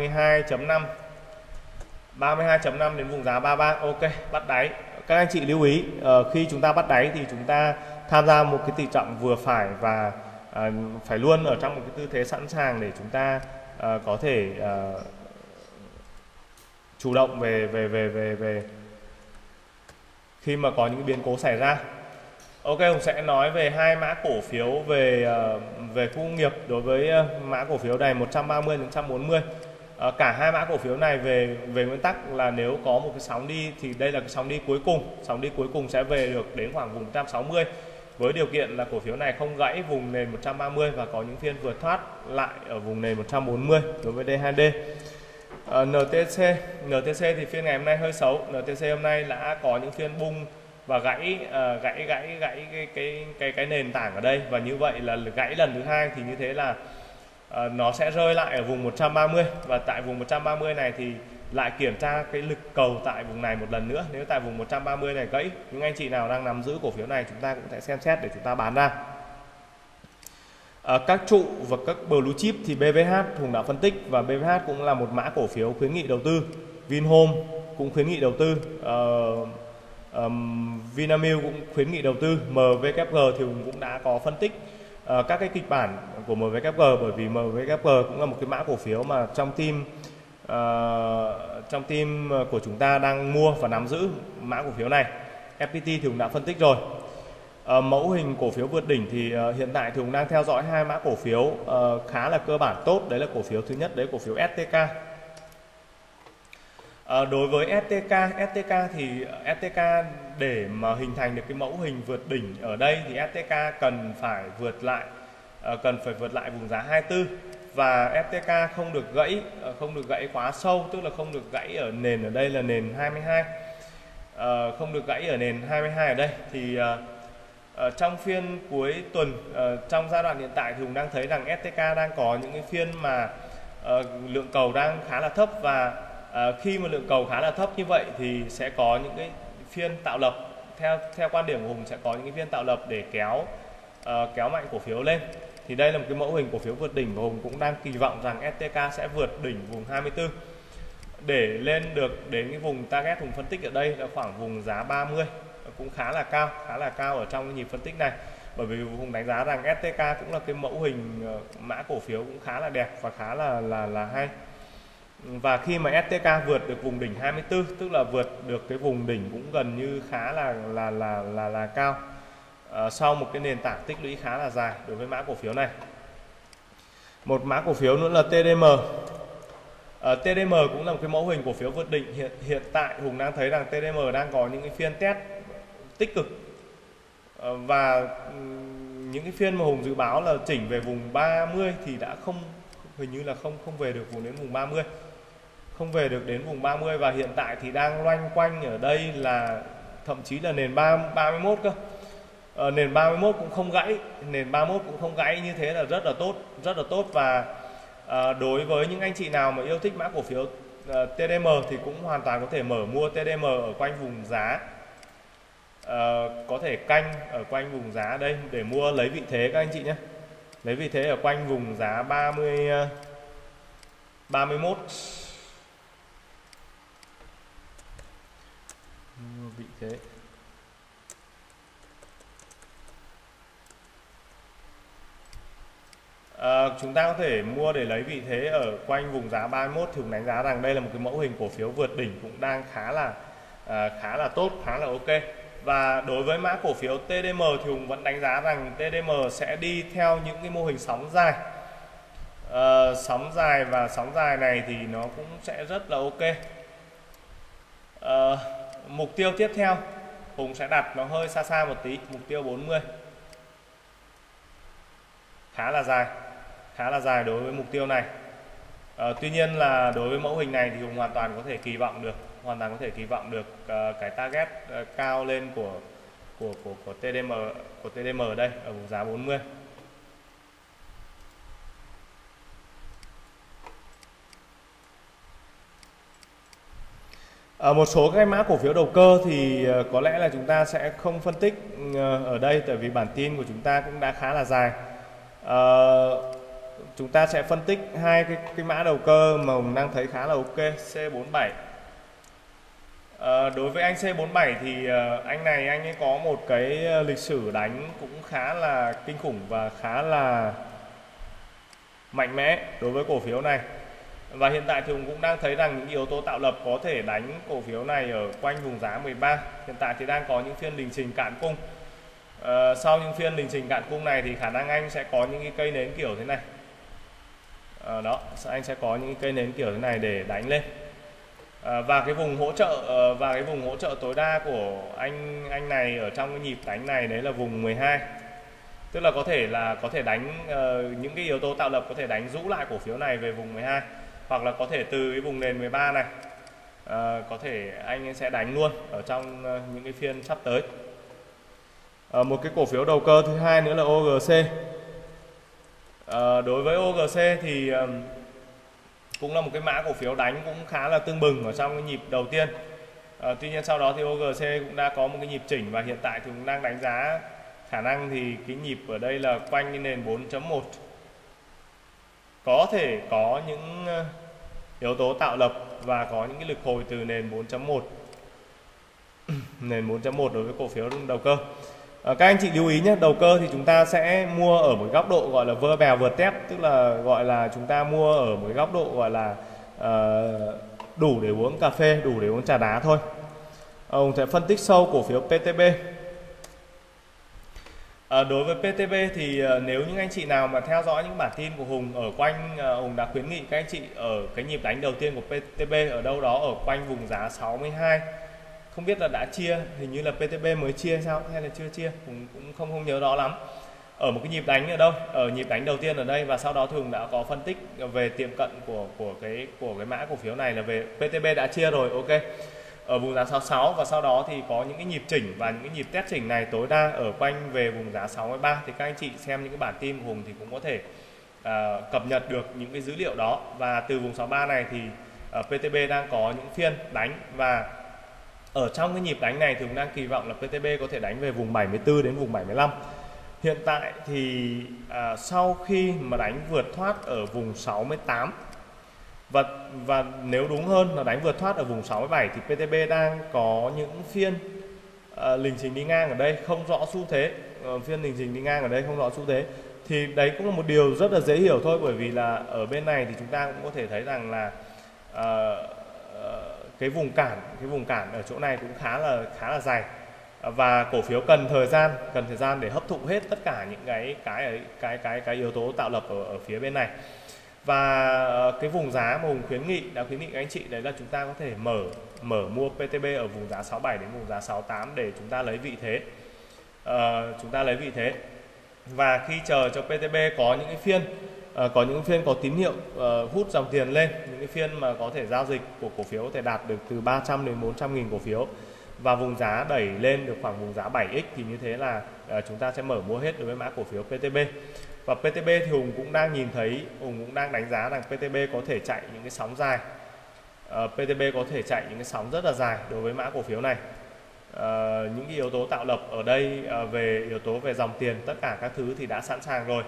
32.5 đến vùng giá 33. Ok, bắt đáy. Các anh chị lưu ý khi chúng ta bắt đáy thì chúng ta tham gia một cái tỷ trọng vừa phải và phải luôn ở trong một cái tư thế sẵn sàng để chúng ta có thể chủ động về khi mà có những biến cố xảy ra. Ok, Hùng sẽ nói về hai mã cổ phiếu về khu công nghiệp. Đối với mã cổ phiếu này 130 đến 140, cả hai mã cổ phiếu này về nguyên tắc là nếu có một cái sóng đi thì đây là cái sóng đi cuối cùng sẽ về được đến khoảng vùng 160, với điều kiện là cổ phiếu này không gãy vùng nền 130 và có những phiên vượt thoát lại ở vùng nền 140 đối với D2D. NTC thì phiên ngày hôm nay hơi xấu. NTC hôm nay đã có những phiên bung và gãy cái nền tảng ở đây, và như vậy là gãy lần thứ hai thì như thế là nó sẽ rơi lại ở vùng 130, và tại vùng 130 này thì lại kiểm tra cái lực cầu tại vùng này một lần nữa. Nếu tại vùng 130 này gãy, những anh chị nào đang nắm giữ cổ phiếu này chúng ta cũng sẽ xem xét để chúng ta bán ra. Các trụ và các blue chip thì BVH Hùng đã phân tích, và BVH cũng là một mã cổ phiếu khuyến nghị đầu tư. Vinhome cũng khuyến nghị đầu tư, Vinamilk cũng khuyến nghị đầu tư. MVKG thì Hùng cũng đã có phân tích các cái kịch bản của MVKG, bởi vì MVKG cũng là một cái mã cổ phiếu mà trong team của chúng ta đang mua và nắm giữ mã cổ phiếu này. FPT thì Hùng đã phân tích rồi. Mẫu hình cổ phiếu vượt đỉnh thì hiện tại thì Hùng đang theo dõi hai mã cổ phiếu khá là cơ bản tốt. Đấy là cổ phiếu thứ nhất, đấy là cổ phiếu STK. Đối với STK thì STK để mà hình thành được cái mẫu hình vượt đỉnh ở đây thì STK cần phải vượt lại vùng giá 24, và STK không được gãy quá sâu, tức là không được gãy ở nền ở đây là nền 22, không được gãy ở nền 22 ở đây thì Trong phiên cuối tuần, trong giai đoạn hiện tại thì Hùng đang thấy rằng STK đang có những cái phiên mà lượng cầu đang khá là thấp, và khi mà lượng cầu khá là thấp như vậy thì sẽ có những cái phiên tạo lập. Theo quan điểm của Hùng sẽ có những cái phiên tạo lập để kéo mạnh cổ phiếu lên. Thì đây là một cái mẫu hình cổ phiếu vượt đỉnh, và Hùng cũng đang kỳ vọng rằng STK sẽ vượt đỉnh vùng 24 để lên được đến cái vùng target. Hùng phân tích ở đây là khoảng vùng giá 30, cũng khá là cao ở trong cái nhịp phân tích này, bởi vì Hùng đánh giá rằng STK cũng là cái mẫu hình mã cổ phiếu cũng khá là đẹp và khá là hay. Và khi mà STK vượt được vùng đỉnh 24, tức là vượt được cái vùng đỉnh cũng gần như khá là cao, sau một cái nền tảng tích lũy khá là dài đối với mã cổ phiếu này. Một mã cổ phiếu nữa là TDM. TDM cũng là một cái mẫu hình cổ phiếu vượt đỉnh. Hiện tại Hùng đang thấy rằng TDM đang có những cái phiên test tích cực, và những cái phiên mà Hùng dự báo là chỉnh về vùng 30 thì đã hình như là không về được vùng đến vùng 30, không về được đến vùng 30, và hiện tại thì đang loanh quanh ở đây là thậm chí là nền 31 cơ. Nền 31 cũng không gãy, như thế là rất là tốt. Và đối với những anh chị nào mà yêu thích mã cổ phiếu TDM thì cũng hoàn toàn có thể mở mua TDM ở quanh vùng giá, có thể canh ở quanh vùng giá đây để mua lấy vị thế các anh chị nhé, lấy vị thế ở quanh vùng giá 31 vị thế. Chúng ta có thể mua để lấy vị thế ở quanh vùng giá 31, thì đánh giá rằng đây là một cái mẫu hình cổ phiếu vượt đỉnh cũng đang khá là tốt, khá là ok. Và đối với mã cổ phiếu TDM thì Hùng vẫn đánh giá rằng TDM sẽ đi theo những cái mô hình sóng dài, và sóng dài này thì nó cũng sẽ rất là ok. Mục tiêu tiếp theo Hùng sẽ đặt nó hơi xa một tí, mục tiêu 40, khá là dài đối với mục tiêu này. Tuy nhiên là đối với mẫu hình này thì Hùng hoàn toàn có thể kỳ vọng được cái target cao lên của TDM ở đây ở vùng giá 40. Một số cái mã cổ phiếu đầu cơ thì có lẽ là chúng ta sẽ không phân tích ở đây, tại vì bản tin của chúng ta cũng đã khá là dài. Chúng ta sẽ phân tích hai cái mã đầu cơ mà Hùng đang thấy khá là ok. C47. Đối với anh C47 thì anh ấy có một cái lịch sử đánh cũng khá là kinh khủng và khá là mạnh mẽ đối với cổ phiếu này. Và hiện tại thì Hùng cũng đang thấy rằng những yếu tố tạo lập có thể đánh cổ phiếu này ở quanh vùng giá 13. Hiện tại thì đang có những phiên đình trình cạn cung. Sau những phiên đình trình cạn cung này thì khả năng anh sẽ có những cái cây nến kiểu thế này. Đó, anh sẽ có những cây nến kiểu thế này để đánh lên. Và cái vùng hỗ trợ tối đa của anh này ở trong cái nhịp đánh này đấy là vùng 12. Tức là có thể đánh những cái yếu tố tạo lập có thể đánh rũ lại cổ phiếu này về vùng 12, hoặc là có thể từ cái vùng nền 13 này có thể anh sẽ đánh luôn ở trong những cái phiên sắp tới. Một cái cổ phiếu đầu cơ thứ hai nữa là OGC. Đối với OGC thì cũng là một cái mã cổ phiếu đánh cũng khá là tưng bừng ở trong cái nhịp đầu tiên. Tuy nhiên sau đó thì OGC cũng đã có một cái nhịp chỉnh, và hiện tại thì cũng đang đánh giá khả năng thì cái nhịp ở đây là quanh cái nền 4.1, có thể có những yếu tố tạo lập và có những cái lực hồi từ nền 4.1 nền 4.1 đối với cổ phiếu đầu cơ. Các anh chị lưu ý nhé, đầu cơ thì chúng ta sẽ mua ở một góc độ gọi là vơ bèo vượt tép, tức là gọi là chúng ta mua ở một góc độ gọi là đủ để uống cà phê, đủ để uống trà đá thôi. Ông sẽ phân tích sâu cổ phiếu PTB. Đối với PTB thì nếu những anh chị nào mà theo dõi những bản tin của Hùng ở quanh, Hùng đã khuyến nghị các anh chị ở cái nhịp đánh đầu tiên của PTB ở đâu đó ở quanh vùng giá 62. Không biết là đã chia, hình như là PTB mới chia sao hay là chưa chia, Hùng cũng không nhớ rõ lắm. Ở một cái nhịp đánh ở đâu, ở nhịp đánh đầu tiên ở đây, và sau đó thì Hùng đã có phân tích về tiệm cận của cái mã cổ phiếu này là về PTB đã chia rồi, ok. ở vùng giá 66 và sau đó thì có những cái nhịp chỉnh và những cái nhịp test chỉnh này tối đa ở quanh về vùng giá 63. Thì các anh chị xem những cái bản tin của Hùng thì cũng có thể cập nhật được những cái dữ liệu đó. Và từ vùng 63 này thì PTB đang có những phiên đánh, và ở trong cái nhịp đánh này thì Hùng đang kỳ vọng là PTB có thể đánh về vùng 74 đến vùng 75. Hiện tại thì sau khi mà đánh vượt thoát ở vùng 68 và nếu đúng hơn là đánh vượt thoát ở vùng 67 thì PTB đang có những phiên lình xình đi ngang ở đây không rõ xu thế, phiên lình xình đi ngang ở đây không rõ xu thế. Thì đấy cũng là một điều rất là dễ hiểu thôi, bởi vì là ở bên này thì chúng ta cũng có thể thấy rằng là cái vùng cản ở chỗ này cũng khá là dày, và cổ phiếu cần thời gian để hấp thụ hết tất cả những cái yếu tố tạo lập ở phía bên này. Và cái vùng giá mà Hùng khuyến nghị các anh chị đấy là chúng ta có thể mở mua PTB ở vùng giá 67 đến vùng giá 68 để chúng ta lấy vị thế. Và khi chờ cho PTB có những phiên có tín hiệu hút dòng tiền lên, những cái phiên mà có thể giao dịch của cổ phiếu có thể đạt được từ 300 đến 400 nghìn cổ phiếu và vùng giá đẩy lên được khoảng vùng giá 7x, thì như thế là chúng ta sẽ mở mua hết đối với mã cổ phiếu PTB. Và PTB thì Hùng cũng đang đánh giá rằng PTB có thể chạy những cái sóng dài. PTB có thể chạy những cái sóng rất là dài đối với mã cổ phiếu này. Những cái yếu tố tạo lập ở đây về yếu tố về dòng tiền, tất cả các thứ thì đã sẵn sàng rồi.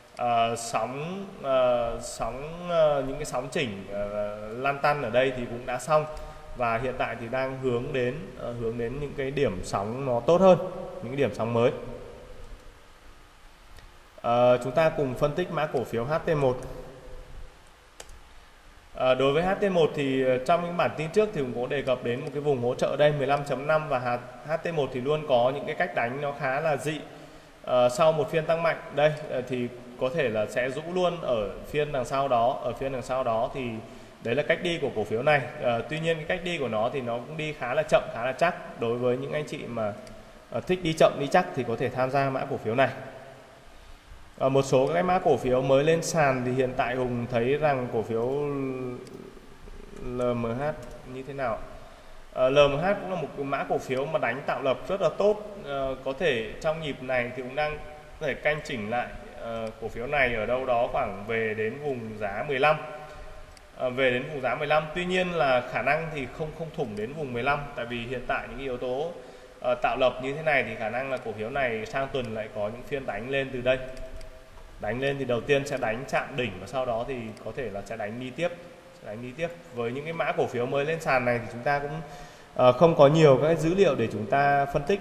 Những cái sóng chỉnh lan tăn ở đây thì cũng đã xong, và hiện tại thì đang hướng đến những cái điểm sóng nó tốt hơn, những cái điểm sóng mới. Chúng ta cùng phân tích mã cổ phiếu HT1. Đối với HT1 thì trong những bản tin trước thì cũng có đề cập đến một cái vùng hỗ trợ đây 15.5, và HT1 thì luôn có những cái cách đánh nó khá là dị. Sau một phiên tăng mạnh đây thì có thể là sẽ rũ luôn ở phiên đằng sau đó, thì đấy là cách đi của cổ phiếu này. Tuy nhiên cái cách đi của nó thì nó cũng đi khá là chậm, khá là chắc. Đối với những anh chị mà thích đi chậm đi chắc thì có thể tham gia mã cổ phiếu này. Một số các mã cổ phiếu mới lên sàn thì hiện tại Hùng thấy rằng cổ phiếu LMH như thế nào. LMH cũng là một mã cổ phiếu mà đánh tạo lập rất là tốt. Có thể trong nhịp này thì cũng đang có thể canh chỉnh lại cổ phiếu này ở đâu đó khoảng về đến vùng giá 15. Tuy nhiên là khả năng thì không thủng đến vùng 15, tại vì hiện tại những yếu tố tạo lập như thế này thì khả năng là cổ phiếu này sang tuần lại có những phiên đánh lên từ đây. Đánh lên thì đầu tiên sẽ đánh chạm đỉnh, và sau đó thì có thể là sẽ đánh đi tiếp. Với những cái mã cổ phiếu mới lên sàn này thì chúng ta cũng không có nhiều các dữ liệu để chúng ta phân tích.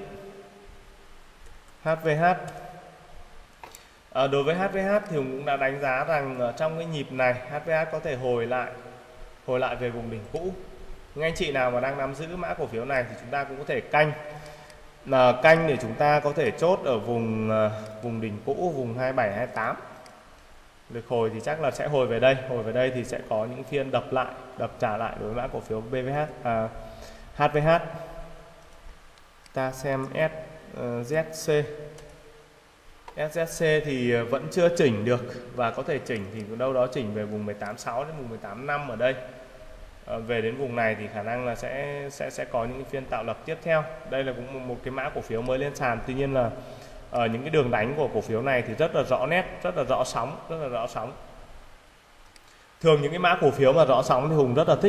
HVH. Đối với HVH thì Hùng cũng đã đánh giá rằng trong cái nhịp này HVH có thể hồi lại về vùng đỉnh cũ. Nhưng anh chị nào mà đang nắm giữ mã cổ phiếu này thì chúng ta cũng có thể canh để chúng ta có thể chốt ở vùng đỉnh cũ, vùng 27 28. Lực hồi thì chắc là sẽ hồi về đây thì sẽ có những phiên đập trả lại đối với mã cổ phiếu HVH. Ta xem SZC. SZC thì vẫn chưa chỉnh được, và có thể chỉnh thì đâu đó chỉnh về vùng 18.6 đến vùng 18.5 ở đây. Về đến vùng này thì khả năng là sẽ có những phiên tạo lập tiếp theo. Đây là cũng một cái mã cổ phiếu mới lên sàn. Tuy nhiên là những cái đường đánh của cổ phiếu này thì rất là rõ nét, rất là rõ sóng. Thường những cái mã cổ phiếu mà rõ sóng thì Hùng rất là thích.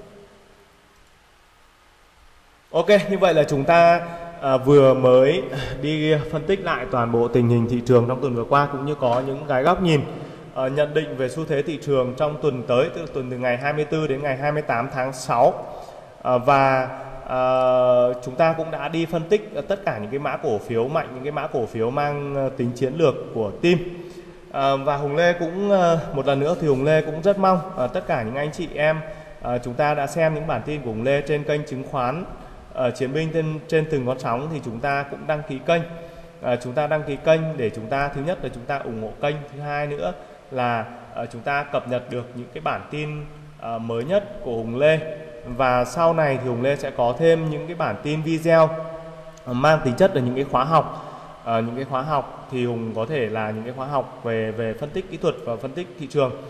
Ok, như vậy là chúng ta vừa mới đi phân tích lại toàn bộ tình hình thị trường trong tuần vừa qua, cũng như có những cái góc nhìn nhận định về xu thế thị trường trong tuần tới, tuần từ ngày 24 đến ngày 28 tháng 6. Và chúng ta cũng đã đi phân tích tất cả những cái mã cổ phiếu mạnh, những cái mã cổ phiếu mang tính chiến lược của team. Và Hùng Lê cũng một lần nữa thì Hùng Lê cũng rất mong tất cả những anh chị em chúng ta đã xem những bản tin của Hùng Lê trên kênh chứng khoán Chiến binh trên từng con sóng, thì chúng ta cũng đăng ký kênh. Chúng ta đăng ký kênh để chúng ta, thứ nhất là chúng ta ủng hộ kênh, thứ hai nữa là chúng ta cập nhật được những cái bản tin mới nhất của Hùng Lê. Và sau này thì Hùng Lê sẽ có thêm những cái bản tin video mang tính chất là những cái khóa học. Những cái khóa học thì Hùng có thể là những cái khóa học về phân tích kỹ thuật và phân tích thị trường.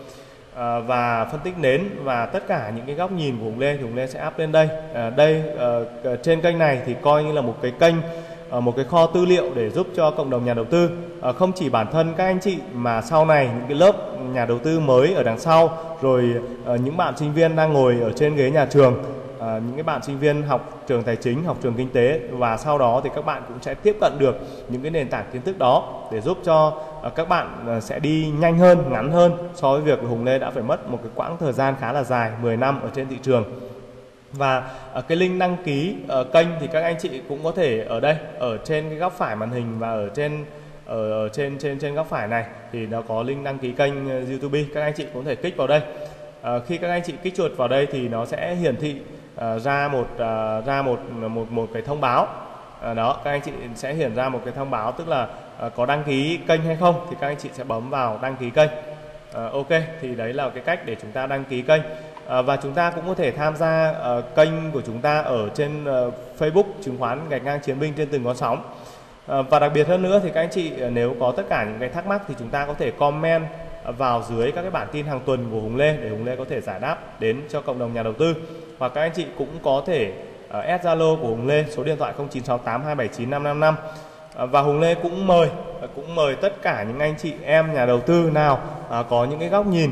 và phân tích nến và tất cả những cái góc nhìn của Hùng Lê thì Hùng Lê sẽ up lên đây. Trên kênh này thì coi như là một cái kênh, một cái kho tư liệu để giúp cho cộng đồng nhà đầu tư, không chỉ bản thân các anh chị mà sau này những cái lớp nhà đầu tư mới ở đằng sau, rồi những bạn sinh viên đang ngồi ở trên ghế nhà trường, những cái bạn sinh viên học trường tài chính, học trường kinh tế, và sau đó thì các bạn cũng sẽ tiếp cận được những cái nền tảng kiến thức đó để giúp cho các bạn sẽ đi nhanh hơn, ngắn hơn so với việc Hùng Lê đã phải mất một cái quãng thời gian khá là dài, 10 năm ở trên thị trường. Và cái link đăng ký kênh thì các anh chị cũng có thể ở đây, ở trên cái góc phải màn hình và ở trên góc phải này thì nó có link đăng ký kênh YouTube. Các anh chị cũng có thể kích vào đây. Khi các anh chị kích chuột vào đây thì nó sẽ hiển thị ra một cái thông báo. Đó, các anh chị sẽ hiển ra một cái thông báo, tức là có đăng ký kênh hay không, thì các anh chị sẽ bấm vào đăng ký kênh. Ok, thì đấy là cái cách để chúng ta đăng ký kênh. Và chúng ta cũng có thể tham gia kênh của chúng ta ở trên Facebook chứng khoán _ Chiến binh trên từng con sóng. Và đặc biệt hơn nữa thì các anh chị nếu có tất cả những cái thắc mắc thì chúng ta có thể comment vào dưới các cái bản tin hàng tuần của Hùng Lê để Hùng Lê có thể giải đáp đến cho cộng đồng nhà đầu tư. Hoặc các anh chị cũng có thể add Zalo của Hùng Lê, số điện thoại 0968279555. Và Hùng Lê cũng mời tất cả những anh chị em nhà đầu tư nào có những cái góc nhìn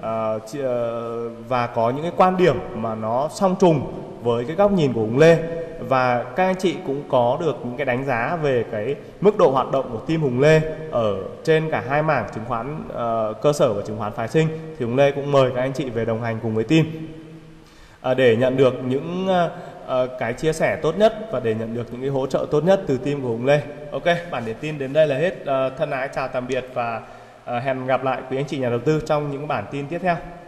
và có những cái quan điểm mà nó song trùng với cái góc nhìn của Hùng Lê, và các anh chị cũng có được những cái đánh giá về cái mức độ hoạt động của team Hùng Lê ở trên cả hai mảng chứng khoán cơ sở và chứng khoán phái sinh, thì Hùng Lê cũng mời các anh chị về đồng hành cùng với team để nhận được những cái chia sẻ tốt nhất và để nhận được những cái hỗ trợ tốt nhất từ team của Hùng Lê. Ok, bản điểm tin đến đây là hết. Thân ái chào tạm biệt và hẹn gặp lại quý anh chị nhà đầu tư trong những bản tin tiếp theo.